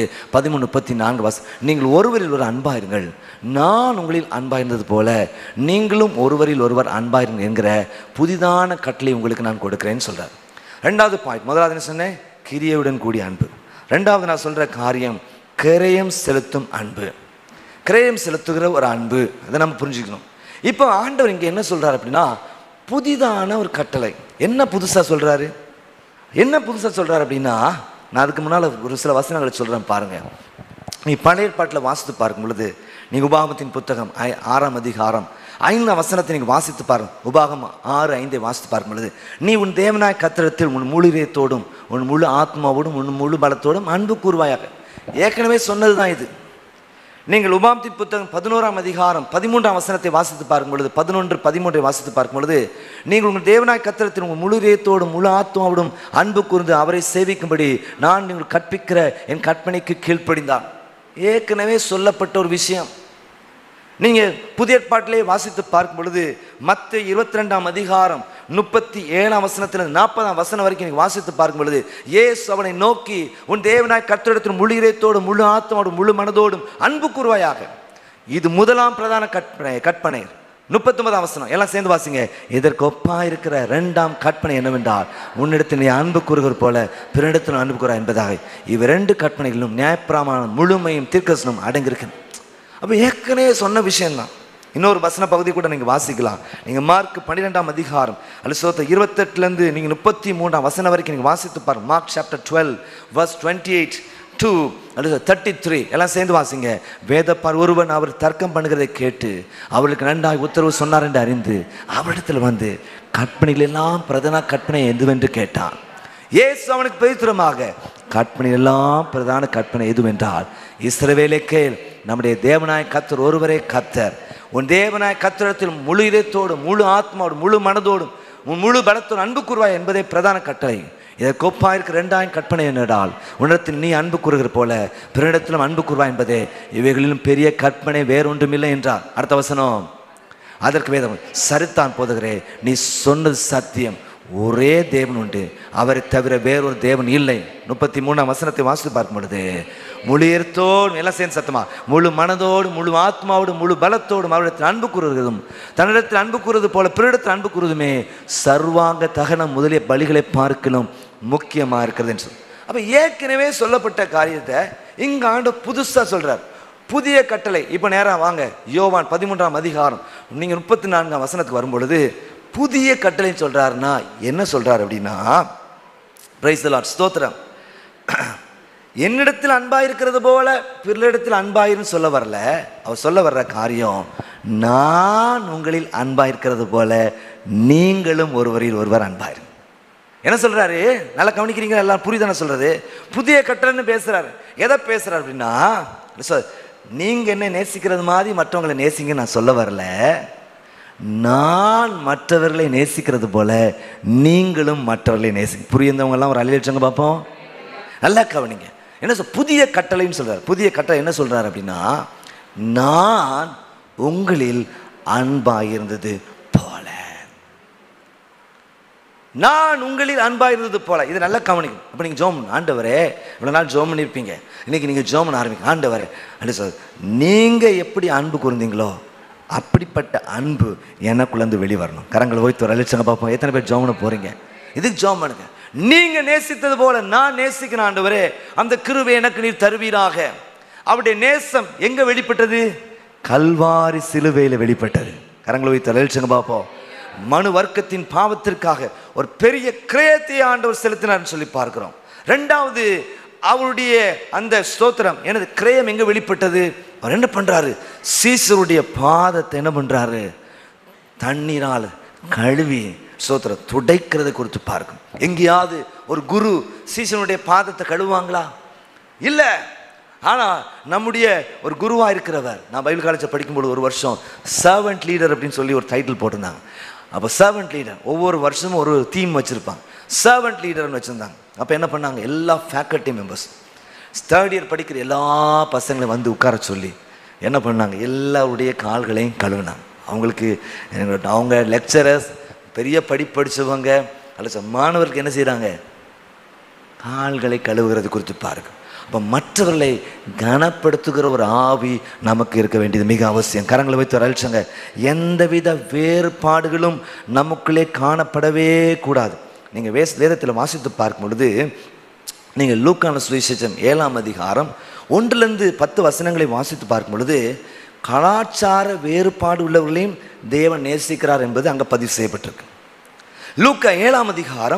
13:34 நீங்கள் ஒருவரில் ஒரு அன்பாயிருங்கள், நான் உங்களில் அன்பாயிருந்தது போல நீங்களும் ஒருவரில் ஒருவர் அன்பாயிருங்கள் என்கிற புதிதான கட்டளை உங்களுக்கு நான் கொடுக்குறேன்னு சொல்கிறார். ரெண்டாவது பாயிண்ட், முதலாவது என்ன சொன்னேன், கிரியையுடன் கூடிய அன்பு. ரெண்டாவது நான் சொல்கிற காரியம் கிரயம் செலுத்தும் அன்பு. கிரயம் செலுத்துகிற ஒரு அன்பு, அதை நம்ம புரிஞ்சுக்கணும். இப்போ ஆண்டவர் இங்கே என்ன சொல்கிறார் அப்படின்னா, புதிதான ஒரு கட்டளை. என்ன புதுசாக சொல்கிறாரு, என்ன புதுசாக சொல்கிறார் அப்படின்னா, நான் அதுக்கு முன்னால் ஒரு சில வசனங்களை சொல்கிறேன் பாருங்கள். நீ பழைய ஏற்பாட்டில் வாசித்து பார்க்கும் பொழுது நீங்கள் உபாகமத்தின் புத்தகம் 6ஆம் அதிகாரம் 5ஆம் வசனத்தை நீங்கள் வாசித்து பாருங்க. உபாகமம் 6:5 வாசித்து பார்க்கும் பொழுது, நீ உன் தேவனாய் கர்த்தரிடத்தில் உன் முழு இதயத்தோடும் உன் முழு ஆத்மாவோடும் உன் முழு பலத்தோடும் அன்பு கூர்வாயாக. ஏற்கனவே சொன்னது தான் இது. நீங்கள் உபாகமத்தின் புத்தகம் 11ஆம் அதிகாரம் 13ஆம் வசனத்தை வாசித்து பார்க்கும் பொழுது, 11, 13 வாசித்து பார்க்கும் பொழுது, நீங்கள் உங்கள் தேவனாய் கர்த்தரிடத்தில் உங்கள் முழு இதயத்தோடும் முழு ஆத்மாவோடும் அன்பு கூர்ந்து அவரை சேவிக்கும்படி நான் நீங்கள் கற்பிக்கிற என் கற்பனைக்கு கீழ்ப்படிந்தான். ஏற்கனவே சொல்லப்பட்ட ஒரு விஷயம். நீங்கள் புதிய ஏற்பாட்டிலே வாசித்து பார்க்கும் பொழுது மத்தேயு 22ஆம் அதிகாரம் 37ஆம் வசனத்திலிருந்து 40ஆம் வசனம் வரைக்கும் நீங்கள் வாசித்து பார்க்கும் பொழுது, இயேசு அவனை நோக்கி, உன் தேவனாய் கர்த்தரிடத்தில் முழு இதயத்தோடும் முழு ஆத்மாவோடும் முழு மனதோடும் அன்பு கூர்வாயாக. இது முதலாம் பிரதான கற்பனை. 39ஆம் வசனம் எல்லாம் சேர்ந்து வாசிங்க. இதற்கு ஒப்பா இருக்கிற 2ஆம் கற்பனை என்னவென்றால், உன்னிடத்தில் நீ அன்பு கூறுகிற போல பிறனிடத்தில் அன்பு கூறா என்பதாக. இவ் 2 கற்பனைகளிலும் நியாயப்பிரமாணம் முழுமையும் தீர்க்கதரிசனம் அடங்கியிருக்கிறது. அப்போ ஏற்கனவே சொன்ன விஷயம்தான். இன்னொரு வசன பகுதி கூட நீங்கள் வாசிக்கலாம். நீங்கள் மார்க் 12ஆம் அதிகாரம் அல்லது 28லேருந்து நீங்கள் 33ஆம் வசனம் வரைக்கும் நீங்கள் வாசித்து பாருங்க. மார்க் சாப்டர் 12 verse 28 to 33 எல்லாம் சேர்ந்து வாசிங்க. வேதப்பார் ஒருவன் அவர் தர்க்கம் பண்ணுகிறதை கேட்டு அவளுக்கு நன்றாய் உத்தரவு சொன்னார் என்று அறிந்து அவரிடத்தில் வந்து கற்பனைகள் எல்லாம் பிரதான கற்பனை எதுவென்று கேட்டான். இயேசு அவனுக்கு பிரதித்திரமாக, கற்பனை எல்லாம் பிரதான கற்பனை எதுவென்றால், இஸ்ரவேலே கேள், நம்முடைய தேவனாய் கர்த்தர் ஒருவரே கர்த்தர். உன் தேவனாய் கர்த்தரிடத்தில் முழு இதயத்தோடும் முழு ஆத்மாவோடும் முழு மனதோடும் உன் முழு பலத்தோடு அன்பு கூர்வாய் என்பதே பிரதான கட்டளை. இதற்கு ஒப்பாயிருக்க 2ஆம் கற்பனை என்னடால், உன்னிடத்தில் நீ அன்பு கூறுகிற போல பிறனிடத்திலும் அன்பு கூர்வாய் என்பதே இவைகளிலும் பெரிய கற்பனை வேறொன்றுமில்லை என்றார். அடுத்த வசனம், அதற்கு வேதம், சரித்தான் போதுகிறே, நீ சொன்னது சத்தியம், ஒரே தேவன் உண்டு, அவரை தவிர வேறொரு தேவன் இல்லை. 33ஆம் வசனத்தை வாசித்து பார்க்கும் பொழுது, முழு இதயத்தோடும் எல்லாம் சேர்ந்து சத்தமா முழு மனதோடும் முழு ஆத்மாவோடும் முழு பலத்தோடும் அவரிடத்தில் அன்பு கூறுவதும் தன்னிடத்தில் அன்பு கூறுவது போல பிறரிடத்தில் அன்பு கூறுவதுமே சர்வாங்க தகனம் முதலிய பலிகளை பார்க்கலும் முக்கியமா இருக்கிறது என்று சொல்லி. அப்ப ஏற்கனவே சொல்லப்பட்ட காரியத்தை இங்க ஆண்டு புதுசா சொல்றார். புதிய கட்டளை. இப்ப நேரம் வாங்க யோவான் 13ஆம் அதிகாரம் நீங்க 34ஆம் வசனத்துக்கு வரும்பொழுது புதிய கட்டளை சொல்றாருன்னா என்ன சொல்றாரு அப்படின்னா, பிரைஸ் தி லார்ட், ஸ்தோத்திரம். என்னிடத்தில் அன்பாயிருக்கிறது போல பிறரிடத்தில் அன்பாயிரும் சொல்ல வரல. அவர் சொல்ல வர்ற காரியம், நான் உங்களில் அன்பாயிருக்கிறது போல நீங்களும் ஒருவரில் ஒருவர் அன்பாயிரும். என்ன சொல்றாரு? நல்லா கவனிக்கிறீங்க, எல்லாம் புரியுதானே சொல்றது? புதிய கட்டளைன்னு பேசுறாரு. எதை பேசுறாரு அப்படின்னா, நீங்க என்ன நேசிக்கிறது மாதிரி மற்றவங்களை நேசிங்க நான் சொல்ல வரல, நான் மற்றவர்களை நேசிக்கிறது போல நீங்களும் மற்றவர்களை நேசிங்க. புரியுந்தவங்க எல்லாம் ஒரு அழிச்சவங்க பார்ப்போம். நல்லா கவனிங்க. என்ன புதிய கட்டளைன்னு சொல்றாரு. புதிய கட்டளை என்ன சொல்றாரு அப்படின்னா, நான் உங்களில் அன்பாயிருந்தது போல, நான் உங்களில் அன்பாயிருந்தது போல. இது நல்லா கவனிக்கும். அப்போ நீங்கள் ஜோம், ஆண்டவரே இவ்வளோ நாள் ஜோம் பண்ணியிருப்பீங்க, இன்னைக்கு நீங்கள் ஜோமன் ஆரம்பிங்க. ஆண்டவரே அப்படி சொல், நீங்கள் எப்படி அன்பு கூர்ந்தீங்களோ அப்படிப்பட்ட அன்பு எனக்குள்ளேருந்து வெளிவரணும். கரங்களை ஓய்த்து அழிச்சங்க பார்ப்போம். எத்தனை பேர் ஜோமனு போறீங்க? இதுக்கு ஜோம் பண்ணுங்க. நீங்க நேசித்தது போல நான் நேசிக்கிறேன் ஆண்டவரே, அந்த கிருபை எனக்கு நீர் தருவீராக. அவருடைய நேசம் எங்க வெளிப்பட்டது? கல்வாரி சிலுவையில் வெளிப்பட்டது. கரங்களை வைத்து அழிச்சங்க பார்ப்போம். மனு வர்க்கத்தின் பாவத்திற்காக ஒரு பெரிய கிரயத்தை ஆண்டவர் செலுத்தினார்னு சொல்லி பார்க்கிறோம். ரெண்டாவது, அவருடைய அந்த ஸ்தோத்திரம் எனது கிரயம் எங்க வெளிப்பட்டது? அவர் என்ன பண்றாரு? சீசருடைய பாதத்தை என்ன பண்றாரு? தண்ணீரால் கழுவி ஸ்தோத்திரம் துடைக்கிறதை குறித்து பார்க்கும். எங்கேயாவது ஒரு குரு சீசனுடைய பாதத்தை கழுவாங்களா? இல்ல. ஆனா நம்முடைய ஒரு குருவா இருக்கிறவர், நான் பைபிள் காலேஜ் படிக்கும்போது ஒரு வருஷம் சர்வன்ட் லீடர் அப்படின்னு சொல்லி ஒரு டைட்டில் போட்டிருந்தாங்க. அப்போ சர்வன்ட் லீடர் ஒவ்வொரு வருஷமும் ஒரு தீம் வச்சிருப்பாங்க. சர்வன்ட் லீடர்னு வச்சிருந்தாங்க. அப்போ என்ன பண்ணாங்க, எல்லா ஃபேக்கல்ட்டி மெம்பர்ஸ் தேர்ட் இயர் படிக்கிற எல்லா பசங்களையும் வந்து உட்கார சொல்லி என்ன பண்ணாங்க, எல்லாருடைய கால்களையும் கழுவினாங்க. அவங்களுக்கு அவங்க லெக்சரர்ஸ் பெரிய படிச்சவங்க அல்ல மாணவர்களுக்கு என்ன செய்கிறாங்க, கால்களை கழுவுகிறது குறித்து பாருங்க. அப்போ மற்றவர்களை கனப்படுத்துகிற ஒரு ஆவி நமக்கு இருக்க வேண்டியது மிக அவசியம். கரங்களை வைத்து அழிச்சங்க. எந்தவித வேறுபாடுகளும் நமக்குள்ளே காணப்படவே கூடாது. நீங்கள் வேதத்தில் வாசித்து பார்க்கும் பொழுது, நீங்கள் லூக்கான சுவிசேஷம் 7ஆம் அதிகாரம் 1லேருந்து 10 வசனங்களை வாசித்து பார்க்கும் பொழுது, கலாச்சார வேறுபாடு உள்ளவர்களையும் தேவன் நேசிக்கிறார் என்பது அங்கே பதிவு செய்யப்பட்டிருக்கு. லூக்கா 7ஆம் அதிகாரம்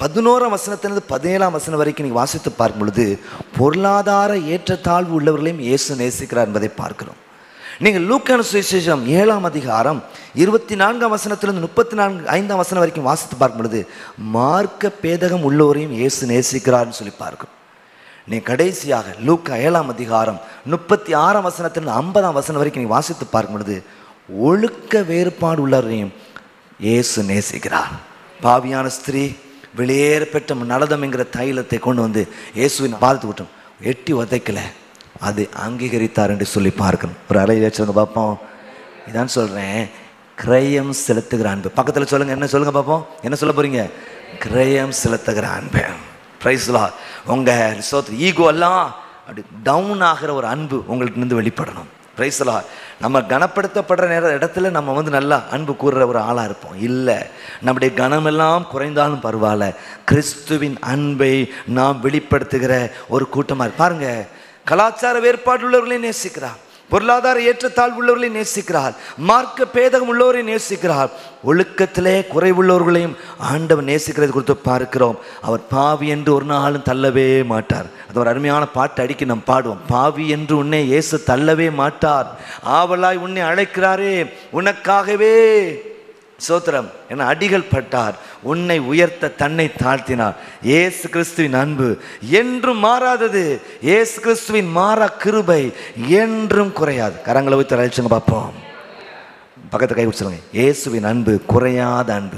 11ஆம் வசனத்திலிருந்து 17ஆம் வசனம் வரைக்கும் நீங்கள் வாசித்து பார்க்கும் பொழுது பொருளாதார ஏற்றத்தாழ்வு உள்ளவர்களையும் இயேசு நேசிக்கிறார் என்பதை பார்க்கிறோம். நீங்கள் லூக்கான சுவிசேஷம் 7ஆம் அதிகாரம் 24ஆம் வசனத்திலிருந்து 35ஆம் வசனம் வரைக்கும் வாசித்து பார்க்கும் பொழுது மார்க்க பேதகம் உள்ளவரையும் இயேசு நேசிக்கிறார்னு சொல்லி பார்க்கிறோம். நீ கடைசியாக லூக்கா 7ஆம் அதிகாரம் 36ஆம் வசனத்திலிருந்து 50ஆம் வசனம் வரைக்கும் நீ வாசித்து பார்க்கும் பொழுது ஒழுக்க வேறுபாடு உள்ளவரையும் இயேசு நேசிக்கிறார். பாவியான ஸ்திரீ வெளியேற பெற்ற நலதம் என்கிற தைலத்தை கொண்டு வந்து இயேசுவின் பாதத்து விட்டோம், எட்டி உதைக்கல, அது அங்கீகரித்தார் என்று சொல்லி பார்க்கணும். ஒரு அலை வச்சுருங்க பார்ப்போம். இதான் சொல்கிறேன், கிரயம் செலுத்துகிற அன்பு. பக்கத்தில் சொல்லுங்கள், என்ன சொல்லுங்கள் பார்ப்போம், என்ன சொல்ல போகிறீங்க? கிரயம் செலுத்துகிற அன்பு. Praise lord. உங்கள் சோத்ரி ஈகோ எல்லாம் அப்படி டவுன் ஆகிற ஒரு அன்பு உங்களுக்கு இருந்து வெளிப்படணும். Price Lord. நம்ம கனப்படுத்தப்படுற இடத்துல நம்ம நல்லா அன்பு கூறுற ஒரு ஆளாக இருப்போம். இல்லை, நம்முடைய கனமெல்லாம் குறைந்தாலும் பரவாயில்ல, கிறிஸ்துவின் அன்பை நாம் வெளிப்படுத்துகிற ஒரு கூட்டமாக பாருங்க. கலாச்சார வேறுபாடு உள்ளவர்களை நேசிக்கிறார், பொருளாதார ஏற்றத்தாழ்வு உள்ளவர்களை நேசிக்கிறார், மார்க்க பேதகம் உள்ளவரை நேசிக்கிறார், ஒழுக்கத்திலே குறைவுள்ளவர்களையும் ஆண்டவர் நேசிக்கிறது குறித்து பார்க்கிறோம். அவர் பாவி என்று ஒரு நாளும் தள்ளவே மாட்டார். அது ஒரு அருமையான பாட்டு அடிக்கி நாம் பாடுவோம். பாவி என்று உன்னை இயேசு தள்ளவே மாட்டார், ஆவலாய் உன்னை அழைக்கிறாரே உனக்காகவே சோத்திரம் என அடிகள் பட்டார், உன்னை உயர்த்த தன்னை தாழ்த்தினார். இயேசு கிறிஸ்துவின் அன்பு என்றும் மாறாதது, இயேசு கிறிஸ்துவின் மாறா கிருபை என்றும் குறையாது. கரங்களை வைத்து அழைச்சுங்க பார்ப்போம். பக்கத்தை கை சொல்லுங்க, இயேசுவின் அன்பு குறையாத அன்பு.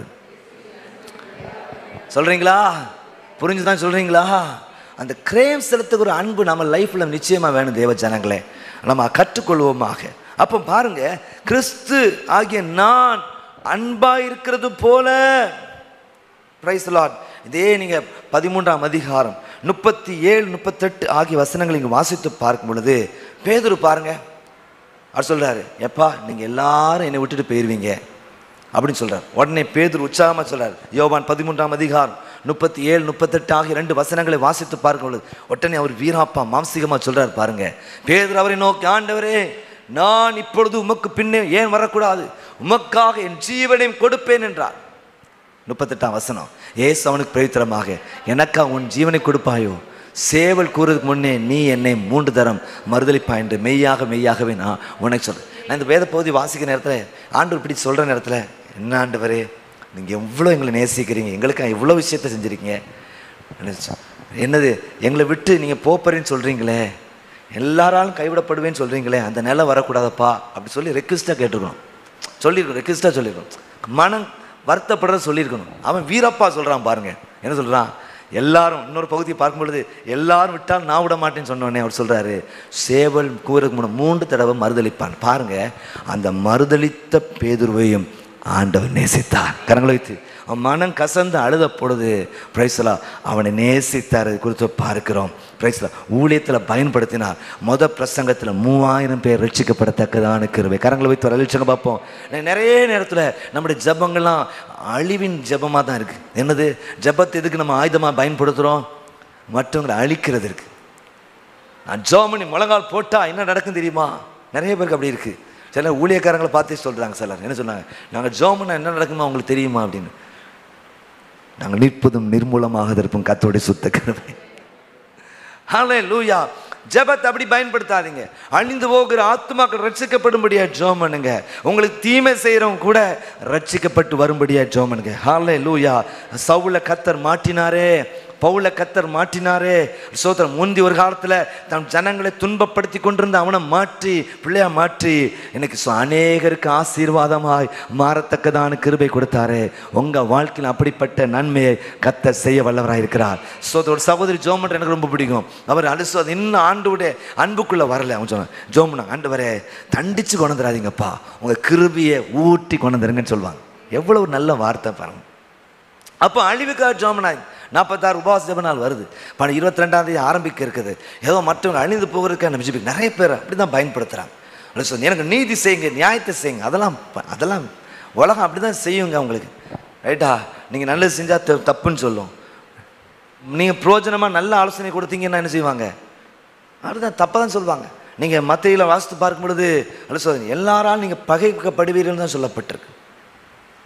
சொல்றீங்களா? புரிஞ்சுதான் சொல்றீங்களா? அந்த கிரயம் செலுத்துகிற அன்பு நம்ம லைஃப்ல நிச்சயமா வேணும் தேவ ஜனங்களே, நம்ம கற்றுக்கொள்வோமாக. அப்போ பாருங்க, கிறிஸ்து ஆகிய நான் அன்பாய் இருக்கிறது போல. Praise lord. இதே நீங்க 13ஆம் அதிகாரம் 37, 38 ஆகிய வசனங்களை இங்க வாசித்து பார்க்கும் பொழுது பேதுரு பாருங்க, அவர் சொல்றாரு, எப்பா நீங்க எல்லாரும் என்னை விட்டுட்டு போயிருவீங்க அப்படின்னு சொல்றாரு. உடனே பேதுரு உற்சாகமா சொல்றாரு. யோவான் 13ஆம் அதிகாரம் 37, 38 ஆகிய 2 வசனங்களை வாசித்து பார்க்கும் பொழுது உடனே அவர் வீராப்பா மாம்சீகமா சொல்றாரு. பாருங்க, பேதுரு அவரை நோக்கி, ஆண்டவரே நான் இப்பொழுது உமக்கு பின்னே ஏன் வரக்கூடாது, உமக்காக என் ஜீவனையும் கொடுப்பேன் என்றார். 38ஆம் வசனம். ஏசு அவனுக்கு பிரயுத்தரமாக, எனக்கா உன் ஜீவனை கொடுப்பாயோ, சேவல் கூறுறதுக்கு முன்னே நீ என்னை 3 தரம் மறுதலிப்பா என்று மெய்யாக மெய்யாகவே நான் உனக்கு சொல்றேன். நான் இந்த வேத பகுதி வாசிக்கிற நேரத்தில் ஆண்டவர் இப்படி சொல்ற நேரத்தில், என்ன ஆண்டவரே நீங்கள் எவ்வளோ எங்களை நேசிக்கிறீங்க, எங்களுக்கு எவ்வளோ விஷயத்த செஞ்சுருக்கீங்க, என்னது எங்களை விட்டு நீங்கள் போப்பறேன்னு சொல்கிறீங்களே, எல்லாராலும் கைவிடப்படுவேன்னு சொல்கிறீங்களே, அந்த நிலை வரக்கூடாதப்பா அப்படி சொல்லி ரெக்வஸ்ட்டாக கேட்டிருக்கணும், சொல்லியிருக்கணும், ரெக்வஸ்ட்டாக சொல்லியிருக்கணும், மனம் வருத்தப்படுறத சொல்லியிருக்கணும். அவன் வீரப்பா சொல்கிறான் பாருங்க, என்ன சொல்கிறான், எல்லாரும் இன்னொரு பகுதியை பார்க்கும் பொழுது எல்லாரும் விட்டால் நான் விட மாட்டேன்னு சொன்னோடனே அவர் சொல்கிறாரு, சேவல் கூறதுக்கு முன்னே 3 தடவை மறுதளிப்பான். பாருங்க, அந்த மறுதளித்த பேதுருவையும் ஆண்டவர் நேசித்தார். கரங்களை வைத்து அவன் மனம் கசந்து அழுத பொழுது பிரைஸ்லா அவனை நேசித்தார் குறித்து பார்க்கிறோம். பிரைஸ்லா ஊழியத்தில் பயன்படுத்தினார். பிரசங்கத்தில் 3000 பேர் ரட்சிக்கப்படத்தக்கதான கிருபை. கரங்களை வைத்து ஒரு அழிச்சங்க பார்ப்போம். நிறைய நேரத்தில் நம்முடைய ஜபங்கள்லாம் அழிவின் ஜபமாக தான் இருக்குது. என்னது ஜபத்தை எதுக்கு நம்ம ஆயுதமாக பயன்படுத்துகிறோம்? மற்றவங்களை அழிக்கிறது இருக்குது. நான் ஜோமனி முழங்கால் போட்டால் என்ன நடக்கும் தெரியுமா? நிறைய பேருக்கு அப்படி இருக்குது. சில ஊழியக்காரங்களை பார்த்தே சொல்கிறாங்க, சிலர் என்ன சொன்னாங்க, நாங்கள் ஜோமனா என்ன நடக்குமா உங்களுக்கு தெரியுமா அப்படின்னு. நாங்கள் நிற்பதும் நிர்மூலமாக இருப்போம் கர்த்தருடைய சுத்த கிருபை. ஹல்லேலூயா. ஜெபத்தை அப்படி பயன்படுத்தாதீங்க. அழிந்து போகிற ஆத்துமாக்கள் ரட்சிக்கப்படும்படியா ஜெபம் பண்ணுங்க. உங்களுக்கு தீமை செய்யறவங்க கூட ரட்சிக்கப்பட்டு வரும்படியா ஜெபம் பண்ணுங்க. ஹல்லேலூயா. சவுல கர்த்தர் மாட்டினாரே, பவுல கர்த்தர் மாட்டினாரே. சோத்திரம். முந்தி ஒரு காலத்தில் தன் ஜனங்களை துன்பப்படுத்தி கொண்டிருந்த அவனை மாற்றி பிள்ளையா மாற்றி எனக்கு அநேகருக்கு ஆசீர்வாதமாய் மாறத்தக்கதான கிருபை கொடுத்தாரு. உங்க வாழ்க்கையில் அப்படிப்பட்ட நன்மையை கர்த்தர் செய்ய வல்லவராக இருக்கிறார். ஒரு சகோதரி ஜோமன் எனக்கு ரொம்ப பிடிக்கும். அவர் அலுசு இன்னும் ஆண்டோடைய அன்புக்குள்ள வரல. அவங்க சொன்னாங்க, ஜோமன் ஆண்டவரே தண்டிச்சு கொண்டுறாதீங்கப்பா, உங்க கிருபியை ஊட்டி கொண்டுருங்கன்னு சொல்லுவாங்க. எவ்வளவு நல்ல வார்த்தை பாருங்க. அப்போ அழிவுக்காக ஜோமனாய் 46 உபவாச ஜெப நாள் வருது. 22ஆம் தேதி ஆரம்பிக்க இருக்குது. ஏதோ மற்றவங்க அழிந்து போகிறதுக்காக நம்ம ஜெபி நிறைய பேர் அப்படி தான் பயன்படுத்துகிறாங்க. எனக்கு நீதி செய்யுங்க, நியாயத்தை செய்யுங்க, அதெல்லாம் உலகம் அப்படி தான் செய்யுங்க உங்களுக்கு. ரைட்டா? நீங்கள் நல்லது செஞ்சால் தப்புன்னு சொல்லும். நீங்கள் பிரயோஜனமாக நல்ல ஆலோசனை கொடுத்தீங்கன்னா என்ன செய்வாங்க? அதுதான் தப்பாக தான் சொல்லுவாங்க. நீங்கள் மத்தையில் வாசித்து பார்க்கும் பொழுது எல்லாராலும் நீங்கள் பகைக்கப்படுவீர்கள் தான் சொல்லப்பட்டிருக்கு.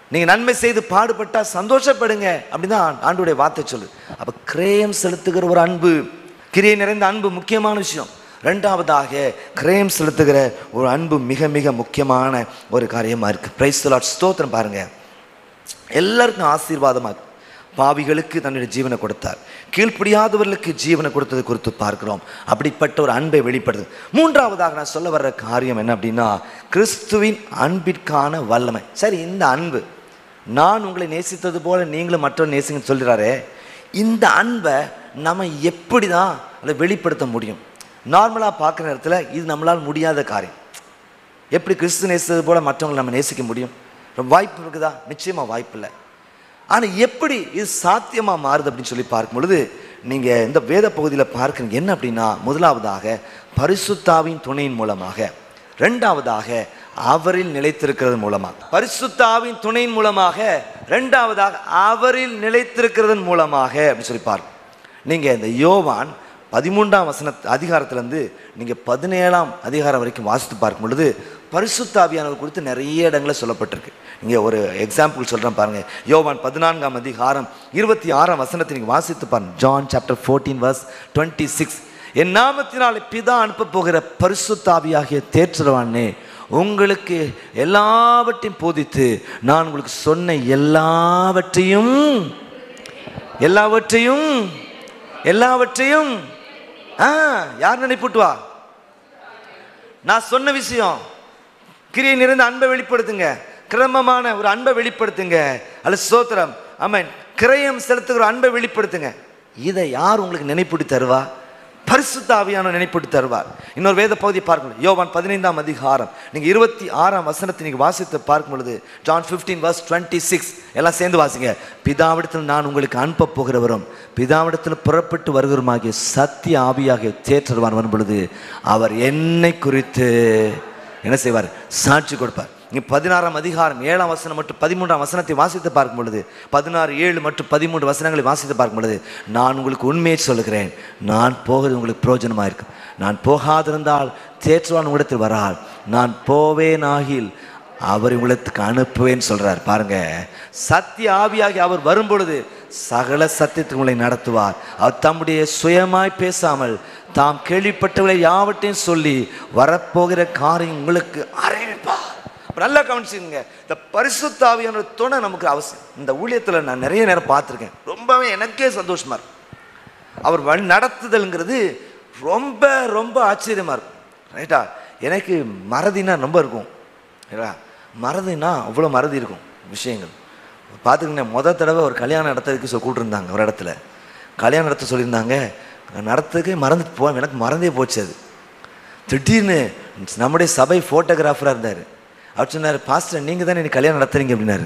நீங்கள் நன்மை செய்து பாடுபட்டா சந்தோஷப்படுங்க அப்படிதான் ஆண்டவருடைய வார்த்தை சொல்லு. அப்போ கிரயம் செலுத்துகிற ஒரு அன்பு, கிரியை நிறைந்த அன்பு முக்கியமான விஷயம். ரெண்டாவதாக கிரயம் செலுத்துகிற ஒரு அன்பு மிக மிக முக்கியமான ஒரு காரியமாக இருக்குது. Praise the lord. ஸ்தோத்திரம். பாருங்க, எல்லாருக்கும் ஆசீர்வாதமாக இருக்கு. பாவிகளுக்கு தன்னுடைய ஜீவனை கொடுத்தார், கீழ்ப்படியாதவர்களுக்கு ஜீவனை கொடுத்தது குறித்து பார்க்கிறோம். அப்படிப்பட்ட ஒரு அன்பை வெளிப்படுது. மூன்றாவதாக நான் சொல்ல வர்ற காரியம் என்ன அப்படின்னா, கிறிஸ்துவின் அன்பிற்கான வல்லமை. சரி, இந்த அன்பு, நான் உங்களை நேசித்தது போல நீங்களும் மற்றவர்கள் நேசிங்கன்னு சொல்கிறாரே, இந்த அன்பை நம்ம எப்படி தான் அதை வெளிப்படுத்த முடியும்? நார்மலாக பார்க்குற நேரத்தில் இது நம்மளால் முடியாத காரியம். எப்படி கிறிஸ்து நேசித்தது போல மற்றவங்களை நம்ம நேசிக்க முடியும்? வாய்ப்பு இருக்குதா? நிச்சயமாக வாய்ப்பு இல்லை. ஆனால் எப்படி இது சாத்தியமாக மாறுது அப்படின்னு சொல்லி பார்க்கும் பொழுது, நீங்கள் இந்த வேத பகுதியில் பார்க்குறீங்க என்ன அப்படின்னா, முதலாவதாக பரிசுத்தாவின் துணையின் மூலமாக, ரெண்டாவதாக அவரில் நிலைத்திருக்கிறது மூலமாக. பரிசுத்தாவின் துணையின் மூலமாக, ரெண்டாவதாக அவரில் நிலைத்திருக்கிறதன் மூலமாக அப்படின்னு சொல்லி பார்க்கும். நீங்கள் இந்த யோவான் 13ஆம் அதிகாரத்திலேருந்து நீங்கள் 17ஆம் அதிகாரம் வரைக்கும் வாசித்து பார்க்கும் பொழுது பரிசுத்தாவியானவர் குறித்து நிறைய இடங்களில் சொல்லப்பட்டிருக்கு. இங்கே ஒரு எக்ஸாம்பிள் சொல்கிறேன் பாருங்கள். யோவான் 14ஆம் அதிகாரம் 26ஆம் வசனத்தை நீங்கள் வாசித்து பாருங்கள். John chapter 14 verse 26. என் நாமத்தினாலே பிதா அனுப்ப போகிற பரிசுத்தாவியாகிய தேற்றவானே உங்களுக்கு எல்லாவற்றையும் போதித்து நான் உங்களுக்கு சொன்ன எல்லாவற்றையும் யார் நினைப்புட்டுவா? நான் சொன்ன விஷயம், கிரியை நிறைந்த அன்பை வெளிப்படுத்துங்க, கிரமமான ஒரு அன்பை வெளிப்படுத்துங்க. அல்ல ஸ்தோத்திரம். ஆமென். கிரயம் செலுத்துகிற அன்பை வெளிப்படுத்துங்க. இதை யார் உங்களுக்கு நினைப்பூட்டி தருவா? பரிசுத்த ஆவியானவர் நினைப்பூட்டி தருவார். இன்னொரு வேத பகுதியை பார்க்கணும். யோவான் 15ஆம் அதிகாரம் நீங்கள் 26ஆம் வசனத்தை நீங்கள் வாசித்து பார்க்கும் பொழுது, ஜான் 15 verse 26 எல்லாம் சேர்ந்து வாசிங்க. பிதாவிடத்தில் நான் உங்களுக்கு அனுப்ப போகிறவரும் பிதாவிடத்தில் புறப்பட்டு வருகிறமாகிய சத்திய ஆவியாகிய தேற்றவான் வரும் பொழுது அவர் என்னை குறித்து என்ன செய்வார்? சாட்சி கொடுப்பார். இங்கே 16ஆம் அதிகாரம் 7ஆம் வசனம் மற்றும் 13ஆம் வசனத்தை வாசித்து பார்க்கும் பொழுது, 16, 7 மற்றும் 13 வசனங்களை வாசித்து பார்க்கும் பொழுது, நான் உங்களுக்கு உண்மையை சொல்லுகிறேன், நான் போகிறது உங்களுக்கு பிரயோஜனமாக இருக்கும். நான் போகாதிருந்தால் தேற்றவான் உங்களிடத்தில் வரால், நான் போவேனாகில் அவர் உங்களிடத்துக்கு அனுப்புவேன்னு சொல்கிறார். பாருங்க, சத்திய ஆவியாகி அவர் வரும் பொழுது சகல சத்தியத்துக்கு உங்களை நடத்துவார். அவர் தம்முடைய சுயமாய் பேசாமல் தாம் கேள்விப்பட்டவர்களை யாவற்றையும் சொல்லி வரப்போகிற காரியம் உங்களுக்கு அறிவிப்பார். நல்லா கவனிச்சுங்க. இந்த பரிசுத்த ஆவியான துணை நமக்கு அவசியம். இந்த ஊழியத்தில் நான் நிறைய நேரம் பார்த்துருக்கேன். ரொம்பவே எனக்கே சந்தோஷமா இருக்கும். அவர் வழி நடத்துதல்ங்கிறது ரொம்ப ரொம்ப ஆச்சரியமா இருக்கும். ரைட்டா? எனக்கு மறதினா ரொம்ப இருக்கும். ரைட்டா? மறதினா அவ்வளோ மறதி இருக்கும் விஷயங்கள். பார்த்துக்கிங்க, முதல் தடவை ஒரு கல்யாணம் நடத்துறதுக்கு கூப்பிட்டுருந்தாங்க. ஒரு இடத்துல கல்யாணம் நடத்த சொல்லியிருந்தாங்க. நடத்துறதுக்கே மறந்துட்டு போவேன். எனக்கு மறந்தே போச்சு. அது திடீர்னு நம்முடைய சபை ஃபோட்டோகிராஃபராக இருந்தார். அவர் சொன்னார், பாஸ்டர் நீங்கள் தானே எனக்கு கல்யாணம் நடத்துறீங்க அப்படின்னாரு.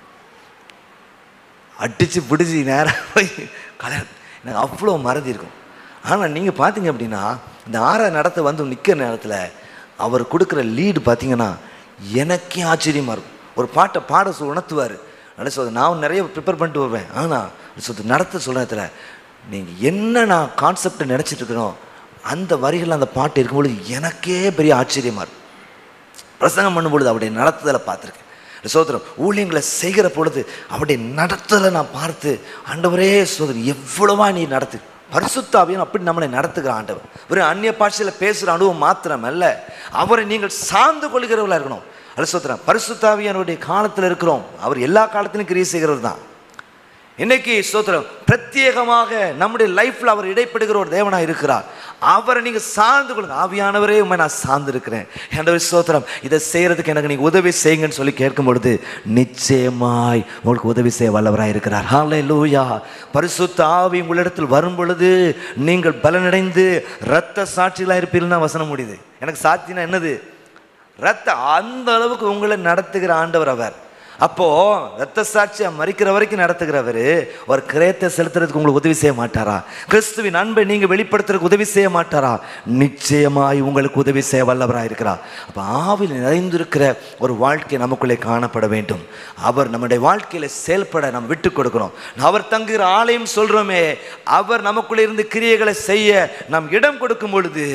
அடித்து பிடிச்சி நேராக போய் கல்யாணம். எனக்கு அவ்வளோ மறதி இருக்கும். ஆனால் நீங்கள் பார்த்தீங்க அப்படின்னா, இந்த நடத்த வந்து நிற்கிற நேரத்தில் அவர் கொடுக்குற லீடு பார்த்தீங்கன்னா எனக்கே ஆச்சரியமாக இருக்கும். ஒரு பாட்டை பாட உணர்த்துவார். நல்லா சொல்ல, நான் நிறைய ப்ரிப்பேர் பண்ணிட்டு வருவேன். ஆனால் நடத்த சொல்ல நேரத்தில் நீங்கள் என்ன நான் கான்செப்டை நினச்சிட்டு இருக்கிறோம், அந்த வரிகள் அந்த பாட்டு இருக்கும்பொழுது எனக்கே பெரிய ஆச்சரியமாக இருக்கும். பிரசங்கம் பண்ணும்பொழுது அவருடைய நடத்துதலை பார்த்துருக்கேன். சோதரம் ஊழியங்களை செய்கிற பொழுது அவருடைய நடத்துதலை நான் பார்த்து, ஆண்டவரே சோதரன் எவ்வளவா நீ நடத்து. பரிசுத்த ஆவியானவர் அப்படி நம்மளை நடத்துகிற ஆண்டவர். ஒரு அந்நிய பாஷையில் பேசுகிற அனுபவம் மாத்திரம் அல்ல, அவரை நீங்கள் சார்ந்து கொள்கிறவர்களாக இருக்கணும். அல்ல சோதரன் பரிசுத்த ஆவியானவருடைய காலத்தில் இருக்கிறோம். அவர் எல்லா காலத்திலும் கிரியை செய்கிறது தான். இன்னைக்கு ஸ்தோத்திரம் பிரத்யேகமாக நம்முடைய லைஃப்ல அவர் இடைப்படுகிற ஒரு தேவனாக இருக்கிறார். அவரை நீங்க சார்ந்து கொள்ளுங்க. ஆவியானவரே உண்மை நான் சார்ந்து இருக்கிறேன். ஸ்தோத்திரம் இதை செய்யறதுக்கு எனக்கு நீங்க உதவி செய்யுங்கன்னு சொல்லி கேட்கும் பொழுது நிச்சயமாய் உங்களுக்கு உதவி செய்ய வல்லவராக இருக்கிறார். ஹல்லேலூயா. பரிசுத்த ஆவி உங்களிடத்தில் வரும் பொழுது நீங்கள் பலனடைந்து இரத்த சாட்சிகளாக இருப்பீர்கள் தான் வசனம் முடியுது. எனக்கு சாட்சினா என்னது? ரத்த. அந்த அளவுக்கு உங்களை நடத்துகிற ஆண்டவர் அவர். அப்போ ரத்த சாட்சியா மரிக்கிற வரைக்கும் நடத்துகிறவர் ஒரு கிரயத்தை செலுத்துறதுக்கு உங்களுக்கு உதவி செய்ய மாட்டாரா? கிறிஸ்துவின் அன்பை நீங்க வெளிப்படுத்துறதுக்கு உதவி செய்ய மாட்டாரா? நிச்சயமாய் உங்களுக்கு உதவி செய்ய வல்லவராக இருக்கிறார். அப்போ ஆவியில் நிறைந்திருக்கிற ஒரு வாழ்க்கை நமக்குள்ளே காணப்பட வேண்டும். அவர் நம்முடைய வாழ்க்கையில செயல்பட நாம் விட்டு கொடுக்கணும். அவர் தங்குகிற ஆலயம் சொல்றோமே, அவர் நமக்குள்ளே இருந்து கிரியைகளை செய்ய நாம் இடம் கொடுக்கும் பொழுது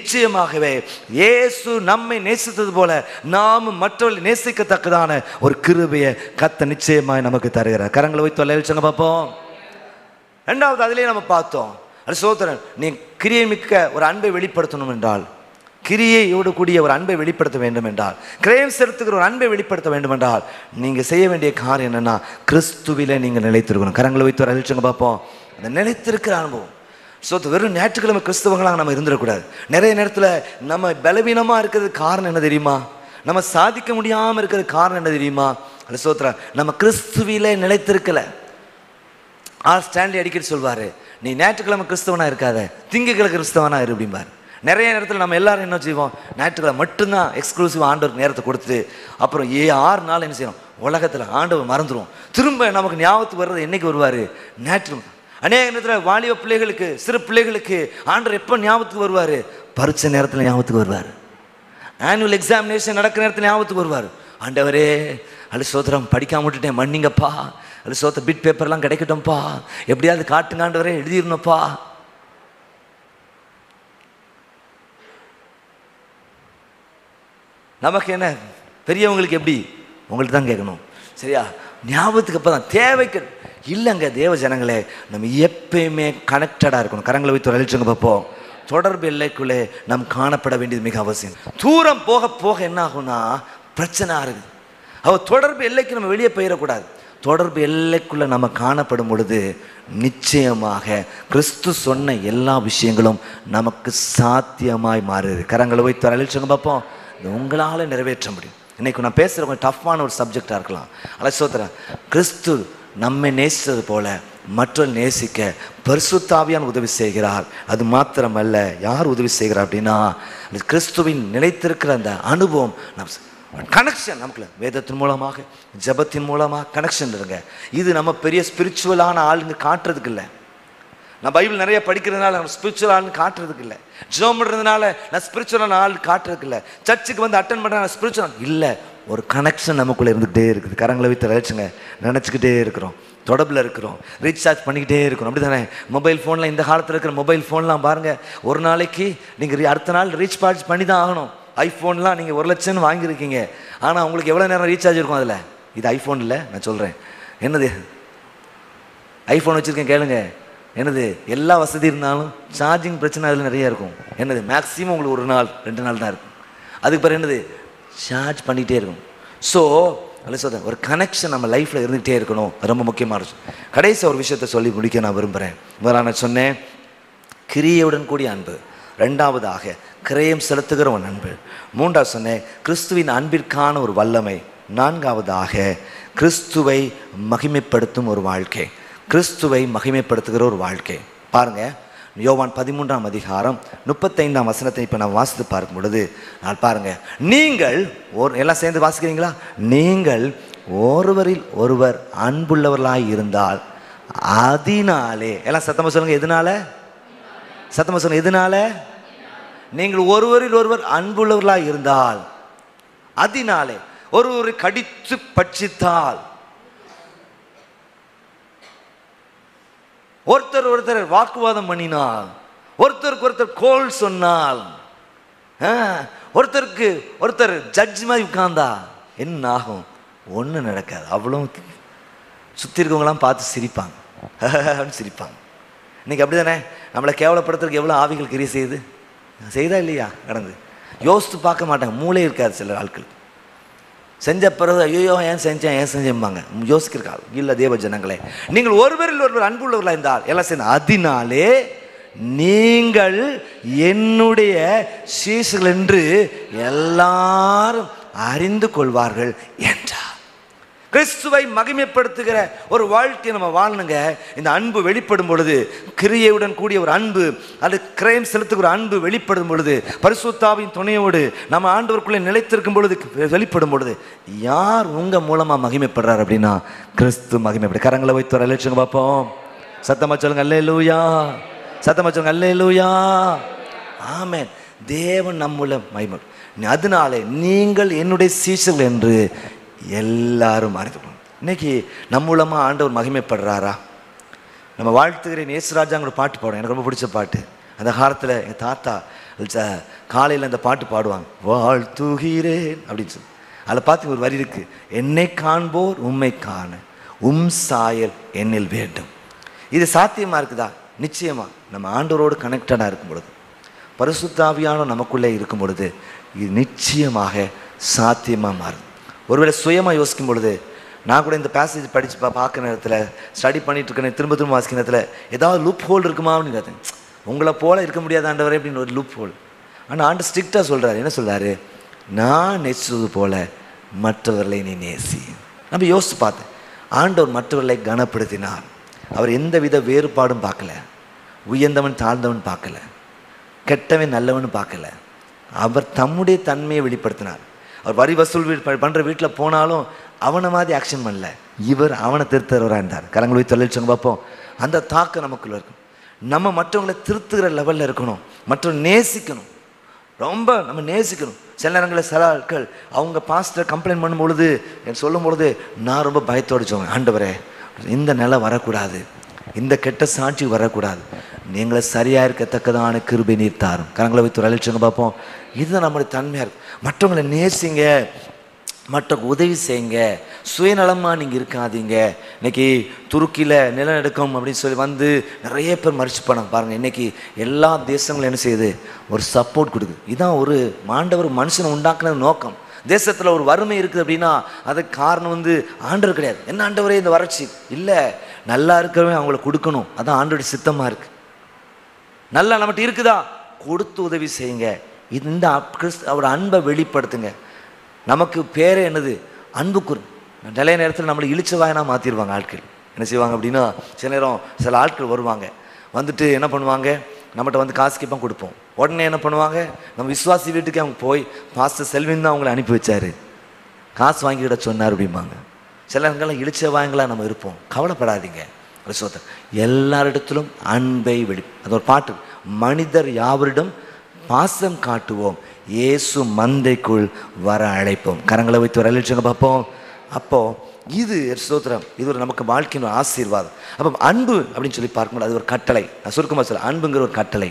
நிச்சயமாகவே இயேசு நம்மை நேசித்தது போல நாம் மற்றவர்களை நேசிக்கத்தக்கதான ஒரு கிருபையை கர்த்தர் நிச்சயமாய் நமக்கு தருகிறார். கரங்களை வைத்து தொலைச்சங்க பார்ப்போம். ரெண்டாவது அதிலே நம்ம பார்த்தோம், அது சோதரன், நீ கிரியை மிக்க ஒரு அன்பை வெளிப்படுத்தணும் என்றால், கிரியையோடு கூடிய ஒரு அன்பை வெளிப்படுத்த வேண்டும் என்றால், கிரயம் செலுத்துகிற ஒரு அன்பை வெளிப்படுத்த வேண்டும் என்றால், நீங்கள் செய்ய வேண்டிய காரியம் என்னன்னா, கிறிஸ்துவிலே நீங்கள் நிலைத்திருக்கணும். கரங்களை வைத்து ஒரு அழிச்சங்க பார்ப்போம். அந்த நிலைத்திருக்கிற அனுபவம். வெறும் ஞாயிற்றுக்கிழமை கிறிஸ்தவங்களாக நம்ம இருந்துடக்கூடாது. நிறைய நேரத்தில் நம்ம பலவீனமாக இருக்கிறதுக்கு காரணம் என்ன தெரியுமா? நம்ம சாதிக்க முடியாமல் இருக்கிறதுக்கு காரணம் என்ன தெரியுமா? அது சோத்ரா, நம்ம கிறிஸ்துவிலே நிலைத்திருக்கல. ஸ்டான்லி அடிக்கடி சொல்வார், நீ ஞாயிற்றுக்கிழமை கிறிஸ்தவனா இருக்காத, திங்கக்கிழமை கிறிஸ்தவனா இரு அப்படிம்பார். நிறைய நேரத்தில் நம்ம எல்லாரும் என்ன செய்வோம், ஞாயிற்றுக்கிழமை மட்டும்தான் எக்ஸ்க்ளூசிவ் ஆண்டவருக்கு நேரத்தை கொடுத்துட்டு அப்புறம் 6 நாள் என்ன செய்யணும், உலகத்தில் ஆண்டவர் மறந்துடும். திரும்ப நமக்கு ஞாபகத்துக்கு வர்றது என்னைக்கு வருவார்? ஞாயிற்றுக்கிழமை. அநேக நேரத்தில் வாலிப பிள்ளைகளுக்கு, சிறு பிள்ளைகளுக்கு ஆண்டவர் எப்போ ஞாபகத்துக்கு வருவார்? பரீட்சை நேரத்தில் ஞாபகத்துக்கு வருவார். ஆனுவல் எக்ஸாமினேஷன் நடக்கிற நேரத்தில் ஞாபகத்துக்கு வருவார். ஆண்டவரே அது சோத்திரம், படிக்காம விட்டுட்டேன், மன்னிங்கப்பா. அது சோத்த பிட் பேப்பர்லாம் கிடைக்கட்டும்ப்பா, எப்படியாவது காட்டுங்க ஆண்டவரே, எழுதிடணும்ப்பா. நமக்கு என்ன, பெரியவங்களுக்கு எப்படி, உங்களுக்கு தான் கேட்கணும் சரியா? ஞாபகத்துக்கு அப்போ தான், தேவைக்கு இல்லைங்க. தேவ ஜனங்களே, நம்ம எப்பயுமே கனெக்டடாக இருக்கணும். கரங்களை வைத்து அழிச்சுங்க பார்ப்போம். தொடர்பு எல்லைக்குள்ளே நாம் காணப்பட வேண்டியது மிக அவசியம். தூரம் போக போக என்ன ஆகும்னா பிரச்சனை ஆகுது. தொடர்பு எல்லைக்கு நம்ம வெளியே போயிடக்கூடாது. தொடர்பு எல்லைக்குள்ளே நம்ம காணப்படும் பொழுது நிச்சயமாக கிறிஸ்து சொன்ன எல்லா விஷயங்களும் நமக்கு சாத்தியமாய் மாறுது. கரங்களை வைத்து அழிச்சுங்க பார்ப்போம். இது உங்களால் நிறைவேற்ற முடியும். இன்னைக்கு நான் பேசுகிற கொஞ்சம் டஃப்பான ஒரு சப்ஜெக்டாக இருக்கலாம். அலசோத்திரன், கிறிஸ்து நம்மை நேசித்தது போல மற்றொரு நேசிக்க பரிசுத்த ஆவியானவர் உதவி செய்கிறார். அது மாத்திரமல்ல, யார் உதவி செய்கிறார் அப்படின்னா, கிறிஸ்துவின் நிலைத்திருக்கிற அந்த அனுபவம், கனெக்ஷன் நமக்குள்ள வேதத்தின் மூலமாக, ஜபத்தின் மூலமாக கனெக்ஷன் இருங்க. இது நம்ம பெரிய ஸ்பிரிச்சுவலான ஆளுங்க காட்டுறதுக்கு இல்லை. நான் பைபிள் நிறைய படிக்கிறதுனால நான் ஸ்பிரிச்சுவல் ஆள்னு காட்டுறதுக்கு இல்லை. ஜெபம் பண்ணுறதுனால நான் ஸ்பிரிச்சுவலான ஆள் காட்டுறதுக்கு இல்லை. சர்ச்சுக்கு வந்து அட்டன் பண்ணுற நான் ஸ்பிரிச்சுவல் இல்லை. ஒரு கனெக்ஷன் நமக்குள்ளே இருந்துகிட்டே இருக்குது. கரங்களை வைத்து அழைச்சுங்க, நினச்சிக்கிட்டே இருக்கிறோம், தொடர்பில் இருக்கிறோம், ரீசார்ஜ் பண்ணிக்கிட்டே இருக்கிறோம். அப்படி தானே? மொபைல் ஃபோனில், இந்த காலத்தில் இருக்கிற மொபைல் ஃபோன்லாம் பாருங்கள், ஒரு நாளைக்கு நீங்கள் அடுத்த நாள் ரீசார்ஜ் பண்ணி தான் ஆகணும். ஐஃபோன்லாம் நீங்கள் 1 லட்சம்னு வாங்கியிருக்கீங்க, ஆனால் உங்களுக்கு எவ்வளோ நேரம் ரீசார்ஜ் இருக்கும் அதில்? இது ஐஃபோன் இல்லை, நான் சொல்கிறேன். என்னது ஐஃபோன் வச்சுருக்கேன் கேளுங்க. என்னது, எல்லா வசதி இருந்தாலும் சார்ஜிங் பிரச்சனை அதில் நிறைய இருக்கும். என்னது, மேக்ஸிமம் உங்களுக்கு 1 நாள் 2 நாள் தான் இருக்கும். அதுக்கு பிறகு என்னது, சார்ஜ் பண்ணிகிட்டே இருக்கும். ஸோ அல்ல சொல்கிறேன், ஒரு கனெக்ஷன் நம்ம லைஃப்பில் இருந்துகிட்டே இருக்கணும். ரொம்ப முக்கியமாக இருக்கும். கடைசி ஒரு விஷயத்தை சொல்லி முடிக்க நான் விரும்புகிறேன். நான் சொன்னேன் கிரியையுடன் கூடிய அன்பு, 2வதாக கிரயம் செலுத்துகிற ஒரு அன்பு, 3வது சொன்னேன் கிறிஸ்துவின் அன்பிற்கான ஒரு வல்லமை, 4வதாக கிறிஸ்துவை மகிமைப்படுத்தும் ஒரு வாழ்க்கை, கிறிஸ்துவை மகிமைப்படுத்துகிற ஒரு வாழ்க்கை. பாருங்க, யோவான் 13ஆம் அதிகாரம் 35ஆம் வசனத்தை இப்போ நான் வாசித்து பார்க்கும் பொழுது நான் பாருங்க, நீங்கள் எல்லாம் சேர்ந்து வாசிக்கிறீங்களா? நீங்கள் ஒருவரில் ஒருவர் அன்புள்ளவர்களாய் இருந்தால் அதனாலே, எல்லாம் சத்தமாக சொல்லுங்க, எதனால? சத்தமாக சொல்லுங்க, எதனால? நீங்கள் ஒருவரில் ஒருவர் அன்புள்ளவர்களாய் இருந்தால், அதனாலே ஒருவரை கடித்து பட்சித்தால், ஒருத்தர் வாக்குவாதம் பண்ணினால், ஒருத்தருக்கு ஒருத்தர் கோல் சொன்னால், ஒருத்தர் ஜட்ஜ் மாதிரி உட்கார்ந்தா என்ன ஆகும்? ஒன்றும் நடக்காது. அவ்வளோ சுற்றி இருக்கவங்களாம் பார்த்து சிரிப்பாங்க, சிரிப்பாங்க. இன்னைக்கு அப்படி தானே? நம்மளை கேவலப்படுத்துறதுக்கு எவ்வளோ ஆவிகள் கிரியை செய்தா இல்லையா? கடந்து யோசித்து பார்க்க மாட்டாங்க, மூளை இருக்காது சில ஆட்கள். செஞ்ச பிறகு ஐயோ ஏன் செஞ்சேன்பாங்க, யோசிக்கிறாள் இல்லை. தேவ ஜனங்களே, நீங்கள் ஒருவரில் ஒருவர் அன்புள்ளவர்களாக இருந்தால், எல்லாம் சேர்ந்து அதனாலே நீங்கள் என்னுடைய சீஷர்கள் என்று எல்லாரும் அறிந்து கொள்வார்கள் என்றார். கிறிஸ்துவை மகிமைப்படுத்துகிற ஒரு வாழ்க்கையை நம்ம வாழணுங்க. இந்த அன்பு வெளிப்படும் பொழுது, கிரியையுடன் கூடிய ஒரு அன்பு, அது கிரயம் செலுத்துகிற அன்பு வெளிப்படும் பொழுது, பரிசுத்த ஆவியின் துணையோடு நம்ம ஆண்டவருக்குள்ளே நிலைத்திருக்கும் பொழுது, வெளிப்படும் பொழுது யார் உங்க மூலமா மகிமைப்படுறார் அப்படின்னா கிறிஸ்து மகிமைப்படு. கரங்களை வைத்து வர லட்சங்க பார்ப்போம். சத்தமா சொல்லுங்க அல்லேலூயா, சத்தமா சொல்லுங்க அல்லேலூயா, ஆமென். தேவன் நம்முள்ள மகிமை. அதனாலே நீங்கள் என்னுடைய சீஷர்கள் என்று எல்லாரும் அறிந்துக்கணும். இன்னைக்கு நம்ம மூலமாக ஆண்டவர் மகிமைப்படுறாரா? நம்ம வாழ்த்துகிறேன் இயேசுராஜாங்கிற பாட்டு பாடுவோம், எனக்கு ரொம்ப பிடிச்ச பாட்டு. அந்த காலத்தில் எங்கள் தாத்தா காலையில் அந்த பாட்டு பாடுவாங்க, வாழ்த்துகிறேன் அப்படின்னு சொல்லி. அதில் பார்த்து ஒரு வரி இருக்கு, என்னை காண்போர் உம்மை காண சாயல் என்னில் வேண்டும். இது சாத்தியமாக இருக்குதா? நிச்சயமா. நம்ம ஆண்டவரோடு கனெக்டடாக இருக்கும் பொழுது, பரிசுத்த ஆவியானவர் நமக்குள்ளே இருக்கும் பொழுது இது நிச்சயமாக சாத்தியமாக மாறும். ஒருவேளை சுயமாக யோசிக்கும் பொழுது, நான் கூட இந்த பேசேஜ் படித்து பார்க்குற நேரத்தில், ஸ்டடி பண்ணிட்டு இருக்கேன், திரும்ப வாசிக்கிற நேரத்தில் ஏதாவது லூப் ஹோல் இருக்குமா அப்படின்னு கேட்டேன். உங்களை போல இருக்க முடியாத ஆண்டவரே அப்படின்னு ஒரு லூப் ஹோல். ஆனால் ஆண்டு ஸ்ட்ரிக்டாக சொல்கிறார். என்ன சொல்கிறாரு? நான் நேசித்தது போல மற்றவர்களை நீ நேசி. நம்ம யோசித்து பார்த்தேன், ஆண்டவர் மற்றவர்களை கனப்படுத்தினார். அவர் எந்த வித வேறுபாடும் பார்க்கல, உயர்ந்தவன் தாழ்ந்தவன் பார்க்கல, கெட்டவன் நல்லவன் பார்க்கல. அவர் தம்முடைய தன்மையை வெளிப்படுத்தினார். அவர் வரி வசூல் பண்ணுற வீட்டில் போனாலும் அவனை மாதிரி ஆக்ஷன் பண்ணல, இவர் அவனை திருத்தவராக இருந்தார். கரங்களை தொழிற்சங்க பார்ப்போம். அந்த தாக்கம் நமக்குள்ள இருக்கும். நம்ம மற்றவங்களை திருத்துகிற லெவலில் இருக்கணும், மற்றவங்க நேசிக்கணும், ரொம்ப நம்ம நேசிக்கணும். சில நேரங்களில் சில ஆட்கள் அவங்க பாஸ்டர் கம்ப்ளைண்ட் பண்ணும் பொழுது, சொல்லும் பொழுது நான் ரொம்ப பயத்தோடு சொல்லுவேன், ஆண்டவரே இந்த நிலை வரக்கூடாது, இந்த கெட்ட சாட்சி வரக்கூடாது, நீங்களை சரியாக இருக்கத்தக்கதான கிருபை நீர் தாரும். கரங்களை வைத்து ஒரு அழிச்சவங்க பார்ப்போம். இதுதான் நம்மளுடைய தன்மையாக இருக்கும். மற்றவங்களை நேசிங்க, மற்றவங்க உதவி செய்யுங்க, சுயநலமாக நீங்கள் இருக்காதீங்க. இன்றைக்கி துருக்கியில் நிலநடுக்கம் அப்படின்னு சொல்லி வந்து நிறைய பேர் மறிச்சு போனாங்க பாருங்கள். இன்றைக்கி எல்லா தேசங்களும் என்ன செய்யுது? ஒரு சப்போர்ட் கொடுக்குது. இதுதான் ஒரு ஆண்டவர் மனுஷனை உண்டாக்குன நோக்கம். தேசத்தில் ஒரு வறுமை இருக்குது அப்படின்னா அதுக்கு காரணம் வந்து ஆண்டவர் கிடையாது. என்ன ஆண்டவரே இந்த வறட்சி இல்லை, நல்லா இருக்கிறவங்க அவங்கள கொடுக்கணும், அதான் ஆண்டோடைய சித்தமாக இருக்குது. நல்லா நம்மகிட்ட இருக்குதா, கொடுத்து உதவி செய்யுங்க. இந்த அவர் அன்பை வெளிப்படுத்துங்க. நமக்கு பேரே என்னது? அன்புக்குரு. நிறைய நேரத்தில் நம்மளை இழிச்ச வாயனா மாற்றிடுவாங்க ஆட்கள். என்ன செய்வாங்க அப்படின்னா, சில நேரம் சில ஆட்கள் வருவாங்க, வந்துட்டு என்ன பண்ணுவாங்க, நம்மகிட்ட வந்து காசு கேட்பான், கொடுப்போம். உடனே என்ன பண்ணுவாங்க, நம்ம விசுவாசி வீட்டுக்கு அவங்க போய் பாஸ்டர் செல்வின் தான் அவங்களை அனுப்பி வச்சாரு, காசு வாங்கிக்கிட சொன்னார் அப்படிம்பாங்க. சில நேரங்கள்லாம் இழிச்ச வாயங்களாக நம்ம இருப்போம். கவலைப்படாதீங்க, எல்லாரிடத்திலும் அன்பை அது ஒரு பாட்டு, மனிதர் யாவரிடம் பாசம் காட்டுவோம், இயேசு மந்தைக்குள் வர அழைப்போம். கரங்களை வைத்து ஒரு அழிச்சங்க பார்ப்போம். அப்போ இது ஸ்தோத்திரம், இது ஒரு நமக்கு வாழ்க்கையின் ஒரு ஆசீர்வாதம். அப்போ அன்பு அப்படின்னு சொல்லி பார்க்கும்போது அது ஒரு கட்டளை. நான் சுருக்கமாக சொல்ல, அன்புங்கிற ஒரு கட்டளை.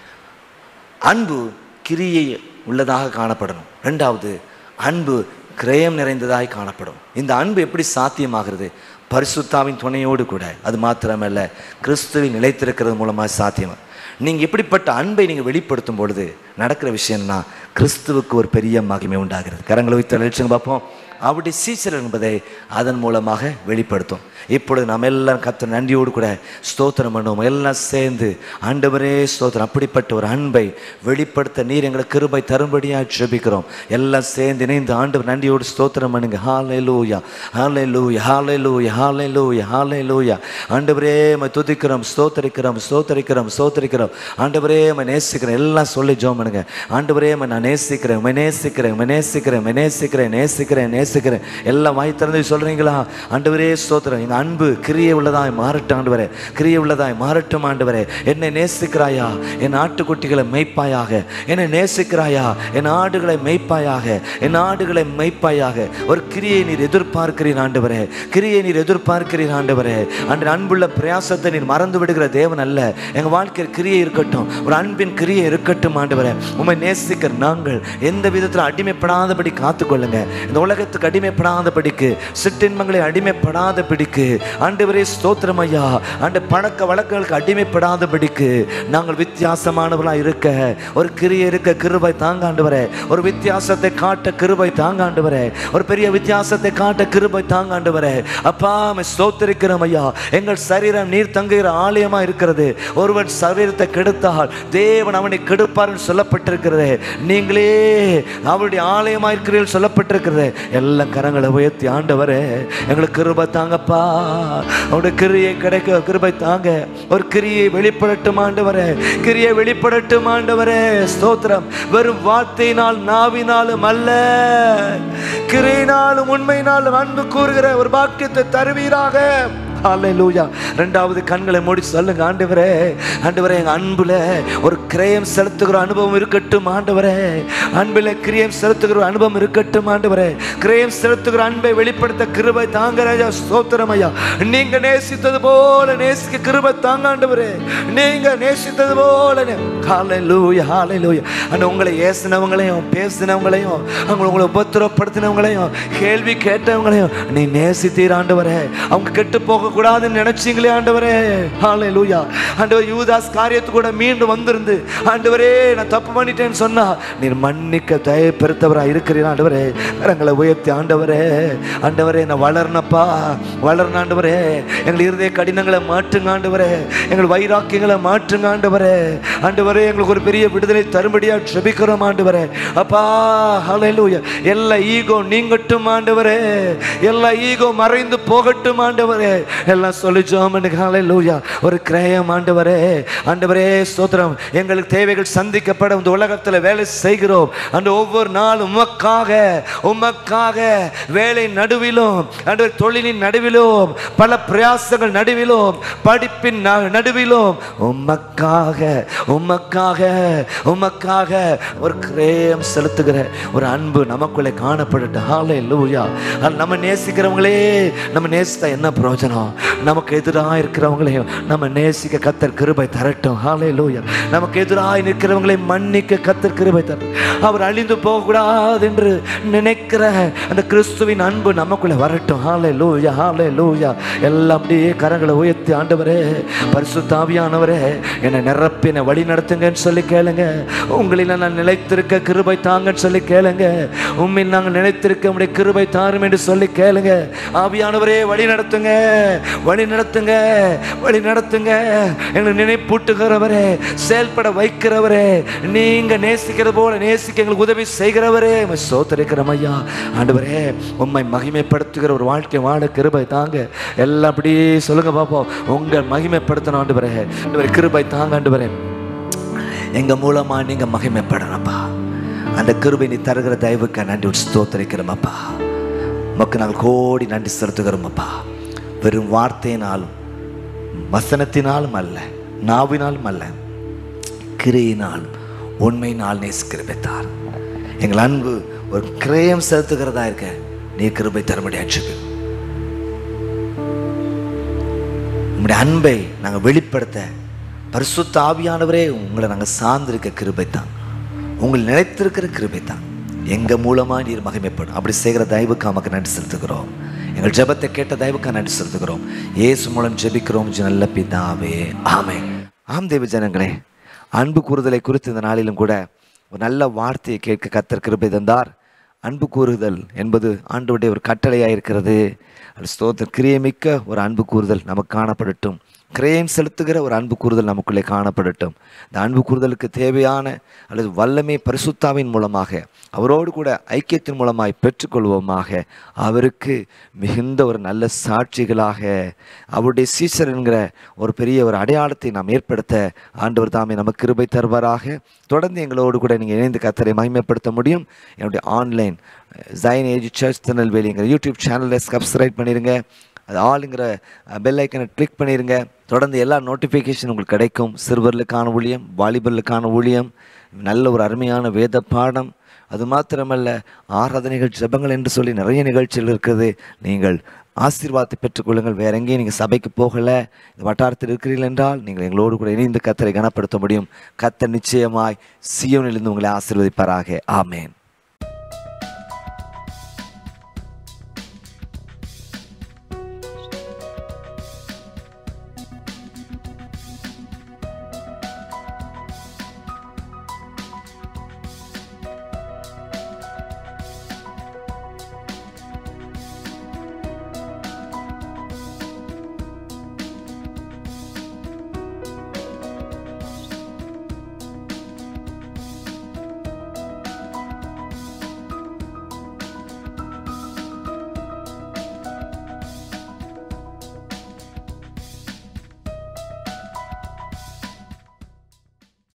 அன்பு கிரியை உள்ளதாக காணப்படணும். ரெண்டாவது, அன்பு கிரயம் நிறைந்ததாய் காணப்படும். இந்த அன்பு எப்படி சாத்தியமாகிறது? பரிசுத்தாவின் துணையோடு கூட. அது மாத்திரமல்ல, கிறிஸ்துவின் நிலைத்திருக்கிறது மூலமாக சாத்தியம். நீங்கள் எப்படிப்பட்ட அன்பை நீங்கள் வெளிப்படுத்தும் பொழுது நடக்கிற விஷயம்னா கிறிஸ்துவுக்கு ஒரு பெரிய மகிமை உண்டாகிறது. கரங்களை வைத்து லட்சம் பார்ப்போம். அவருடைய சீசர் என்பதை அதன் மூலமாக வெளிப்படுத்தும். இப்பொழுது நம்ம எல்லாம் கர்த்தர் நன்றியோடு கூட ஸ்தோத்திரம் பண்ணுவோம். எல்லாம் சேர்ந்து ஆண்டவரே ஸ்தோத்திரம், அப்படிப்பட்ட ஒரு அன்பை வெளிப்படுத்த நீர் எங்களுக்கு கிருபை தரும்படியாக ஜெபிக்கிறோம். எல்லாம் சேர்ந்து இணைந்து ஆண்டவர் நன்றியோடு ஸ்தோத்திரம் பண்ணுங்க. ஹல்லேலூயா, ஹல்லேலூயா, ஹல்லேலூயா, ஹல்லேலூயா, ஹல்லேலூயா. ஆண்டவரே உம்மை துதிக்கிறோம், ஸ்தோத்திரிக்கிறோம், ஸ்தோத்திரிக்கிறோம், ஸ்தோத்திரிக்கிறோம். ஆண்டவரே உம்மை நேசிக்கிறேன். எல்லாம் சொல்லி ஜெபம் பண்ணுங்க. ஆண்டவரே உம்மை நான் நேசிக்கிறேன், உம்மை நேசிக்கிறேன், உம்மை நேசிக்கிறேன், உம்மை நேசிக்கிறேன், நேசிக்கிறேன், நேசிக்கிறேன். எல்லாம் வாய் திறந்து சொல்றீங்களா? ஆண்டவரே ஸ்தோத்திரம், எங்க அன்பு கிரியை உள்ளதாய் மாறட்டும் ஆண்டவரே, கிரியை உள்ளதாய் மாறட்டும் ஆண்டவரே. என்னை நேசிக்கிறாயா? என் ஆட்டுக்குட்டிகளை மேய்ப்பாயாக. என்னை நேசிக்கிறாயா? என் ஆடுகளை மேய்ப்பாயாக, என் ஆடுகளை மேய்ப்பாயாக. ஒரு கிரியை நீர் எதிர்பார்க்கிறீர் ஆண்டவரே, கிரியை நீர் எதிர்பார்க்கிறீர் ஆண்டவரே. அன்று அன்புள்ள பிரயாசத்தை நீர் மறந்து விடுகிற தேவன் அல்ல. எங்க வாழ்க்கையில் கிரியை இருக்கட்டும், ஒரு அன்பின் கிரியை இருக்கட்டும் ஆண்டவரே. உம்மை நேசிக்கிற நாங்கள் எந்த விதத்தில் அடிமைப்படாதபடி காத்துக்கொள்ளுங்க. இந்த உலகத்துக்கு அடிமைப்படாதபடிக்கு, சிற்றின்பங்களை அடிமைப்படாதபடிக்கு ஆண்டவரே ஸ்தோத்திரம் ஐயா. ஆண்டு பழக்க வழக்கங்களுக்கு அடிமைப்படாதபடிக்கு நாங்கள் வித்தியாசமானவர்களாக இருக்க ஒரு கிரியை இருக்க கிருபை தாங்க ஆண்டவரே. ஒரு வித்தியாசத்தை காட்ட கிருபை தாங்க ஆண்டவரே. ஒரு பெரிய வித்தியாசத்தை காட்ட கிருபை தாங்க ஆண்டவரே. அப்பா ஸ்தோத்திரிக்கிறோம் ஐயா. எங்கள் சரீரம் நீர் தங்குகிற ஆலயமா இருக்கிறது. ஒருவன் சரீரத்தை கெடுத்தால் தேவன் அவனை கெடுப்பார்னு சொல்லப்பட்டிருக்கிறது. நீங்களே அவருடைய ஆலயமா இருக்கிறீர்கள் சொல்லப்பட்டிருக்கிறது. எல்லா கரங்களை உயர்த்தி ஆண்டவரே எங்களுக்கு கிருபை தாங்கப்பா. அவருடைய கிரியை கிடைக்க கிருபை தாங்க. ஒரு கிரியை வெளிப்படட்டும் ஆண்டவரே, கிரியை வெளிப்படட்டும் ஆண்டவரே. ஸ்தோத்திரம். வெறும் வார்த்தையினால் நாவினாலும் அல்ல, கிரியினாலும் உண்மையினாலும் அன்பு கூறுகிற ஒரு பாக்கியத்தை தருவீராக. ஹல்லேலூயா. இரண்டாவது கண்களை மூடி சொல்லுங்க, ஆண்டவரே, ஆண்டவரே, எங்க அன்புல ஒரு கிரயம் செலுத்துகிற அனுபவம் இருக்கட்டும் ஆண்டவரே. அன்பில் கிரியம் செலுத்துகிற அனுபவம் இருக்கட்டும் ஆண்டவரே. கிரயம் செலுத்துகிற அன்பை வெளிப்படுத்த கிருபை தாங்க ராஜா. ஸ்தோத்திரம் ஐயா. நீங்க நேசித்தது போல நேசிக்க கிருபை தாங்க ஆண்டவரே. நீங்க நேசித்தது போல. ஹல்லேலூயா, ஹல்லேலூயா. அந்த உங்களை ஏசினவங்களையும் பேசினவங்களையும் உங்களை உபத்திரப்படுத்தினவங்களையும் கேள்வி கேட்டவங்களையும் நீ நேசித்தீர் ஆண்டவரே. அவங்க கெட்டு போக கூடாதுன்னு நினைச்சீங்களே ஆண்டவரே. ஹல்லேலூயா. ஆண்டவர் யூதாஸ் காரியத்து கூட மீண்டும் வந்திருந்து, ஆண்டவரே நான் தப்பு பண்ணிட்டேன்னு சொன்னா நீர் மன்னிக்க தயை பெருத்தவராக இருக்கிறீர் ஆண்டவரே. கரங்களை உயர்த்தி, ஆண்டவரே, ஆண்டவரே நான் வளர்னப்பா, வளர்ன ஆண்டவரே. எங்கள் இருதய கடினங்களை மாற்றுங்க ஆண்டவரே. எங்கள் வைராக்கியங்களை மாற்றுங்க ஆண்டவரே. ஆண்டவரே, எங்களுக்கு ஒரு பெரிய விடுதலை தரும்படியா ஜெபிக்கிறோம் ஆண்டவரே. அப்பா, ஹல்லேலூயா. எல்லா ஈகோ நீங்கட்டும் ஆண்டவரே. எல்லா ஈகோ மறைந்து போகட்டும் ஆண்டவரே. எல்லாம் சொல்லிச்சோம். ஹல்லேலூயா. ஒரு கிரயம் ஆண்டவரே. ஆண்டவரே ஸ்தோத்திரம். எங்களுக்கு தேவைகள் சந்திக்கப்பட இந்த உலகத்தில் வேலை செய்கிறோம். அந்த ஒவ்வொரு நாளும் உமக்காக, உமக்காக வேலை நடுவிலும், ஆண்டவர் தொழிலின் நடுவிலும், பல பிரயாசங்கள் நடுவிலும், படிப்பின் நடுவிலும் உமக்காக, உமக்காக, உமக்காக ஒரு கிரயம் செலுத்துகிற ஒரு அன்பு நமக்குள்ளே காணப்படட்டும். ஹல்லேலூயா. நம்ம நேசிக்கிறவங்களே நம்ம நேசித்தா என்ன பிரயோஜனம்? நமக்கு எதிராக இருக்கிறவங்களையும் நம்ம நேசிக்க கர்த்தர் கிருபை தரட்டும். ஹல்லேலூயா. நமக்கு எதிராக நிற்கிறவங்களை மன்னிக்க கர்த்தர் கிருபை தரட்டும். அவர் அழிந்து போகக்கூடாது என்று நினைக்கிற அந்த கிறிஸ்துவின் அன்பு நமக்குள்ளே வரட்டும். ஹல்லேலூயா, ஹல்லேலூயா. எல்லாம் அப்படியே கரங்களை உயர்த்தி, ஆண்டவரே, பரிசுத்த ஆவியானவரே, என்னை நிரப்பி என்னை வழி நடத்துங்கன்னு சொல்லி கேளுங்க. உங்களில் நான் நிலைத்திருக்க கிருபை தாங்கன்னு சொல்லி கேளுங்க. உண்மையில் நாங்கள் நிலைத்திருக்க உடைய கிருபை தாரும் என்று சொல்லி கேளுங்க. ஆவியானவரே வழி நடத்துங்க, வழி நடத்துங்க, வழி நடத்துங்க. எங்களை நினைப்பூட்டுகிறவரே, செயல்பட வைக்கிறவரே, நீங்க நேசிக்கிற போல நேசிக்க எங்களுக்கு உதவி செய்கிறவரே, சோதரிக்கிறோம் ஐயா. ஆண்டவரே, உம்மை மகிமைப்படுத்துகிற ஒரு வாழ்க்கை வாழ கிருபை தாங்க. எல்லாம் அப்படி சொல்லுங்க பாப்போம். உங்கள் மகிமைப்படுத்தணும் ஆண்டவரே. ஆண்டவரே கிருபை தாங்க ஆண்டவரே. எங்க மூலமா நீங்க மகிமைப்படணும்ப்பா. அந்த கிருபை நீ தருகிற தயவுக்கு நன்றி ஸ்தோத்திரிக்கிறோம் அப்பா. உமக்கு நாங்கள் கோடி நன்றி செலுத்துகிறோம் அப்பா. வெறும் வார்த்தையினாலும் வசனத்தினாலும் அல்ல, நாவினாலும் அல்ல, கிரியினாலும் உண்மையினால் நேசிக்கிறதார். எங்கள் அன்பு ஒரு கிரயம் செலுத்துகிறதா இருக்க நீ கிருபை தரும்படியாச்சு. உங்களுடைய அன்பை நாங்கள் வெளிப்படுத்த பரிசுத்த ஆவியானவரே உங்களை நாங்கள் சார்ந்திருக்க கிருபை தான், உங்களை நிலைத்திருக்கிற கிருபை தான். எங்கள் மூலமாக நீர் மகிமைப்படும். அப்படி செய்கிற தயவுக்கு நமக்கு நன்றி செலுத்துகிறோம். எங்கள் ஜெபத்தை கேட்ட தயவுக்கு நன்றி செலுத்துகிறோம். இயேசு மூலம் ஜெபிக்கிறோம் நல்ல பிதாவே, ஆமென். ஆம் தேவ ஜனங்களே, அன்பு கூறுதலை குறித்து இந்த நாளிலும் கூட ஒரு நல்ல வார்த்தையை கேட்க கர்த்தர் கிருபை தந்தார். அன்பு கூறுதல் என்பது ஆண்டவருடைய ஒரு கட்டளையாக இருக்கிறது. அது ஸ்தோத்திரம். கிரியமிக்க ஒரு அன்பு கூறுதல் நமக்கு காணப்படட்டும். கிரயம் செலுத்துகிற ஒரு அன்பு கூறுதல் நமக்குள்ளே காணப்படட்டும். இந்த அன்பு கூறுதலுக்கு தேவையான அல்லது வல்லமை பரிசுத்தாவின் மூலமாக அவரோடு கூட ஐக்கியத்தின் மூலமாய் பெற்றுக்கொள்வோமாக. அவருக்கு மிகுந்த ஒரு நல்ல சாட்சிகளாக அவருடைய சீசர் என்கிற ஒரு பெரிய ஒரு அடையாளத்தை நாம் ஏற்படுத்த ஆண்டவர் தாமே நமக்கு கிருபை தருவாராக. தொடர்ந்து எங்களோடு கூட நீங்கள் இணைந்து கர்த்தரை மகிமைப்படுத்த முடியும். என்னுடைய ஆன்லைன் ஜைன் ஏஜ் சர்ச் திருநெல்வேலிங்கிற யூடியூப் சேனலை சப்ஸ்கிரைப் பண்ணிடுங்க. அது ஆளுங்கிற பெல் ஐக்கனை கிளிக் பண்ணிடுங்க. தொடர்ந்து எல்லா நோட்டிஃபிகேஷன் உங்களுக்கு கிடைக்கும். சிறுவர்களுக்கான ஊழியம், வாலிபர்களுக்கான ஊழியம், நல்ல ஒரு அருமையான வேத பாடம், அது மாத்திரமல்ல ஆராதனைகள், ஜெபங்கள் என்று சொல்லி நிறைய நிகழ்ச்சிகள் இருக்குது. நீங்கள் ஆசீர்வாதத்தை பெற்றுக்கொள்ளுங்கள். வேற எங்கேயும் நீங்கள் சபைக்கு போகலை, இந்த வட்டாரத்தில் இருக்கிறீர்கள் என்றால் நீங்கள் எங்களோடு கூட இணைந்து கர்த்தரை கனப்படுத்த முடியும். கர்த்தர் நிச்சயமாய் சீயோனிலிருந்து உங்களை ஆசீர்வதிப்பாராக. ஆமேன்.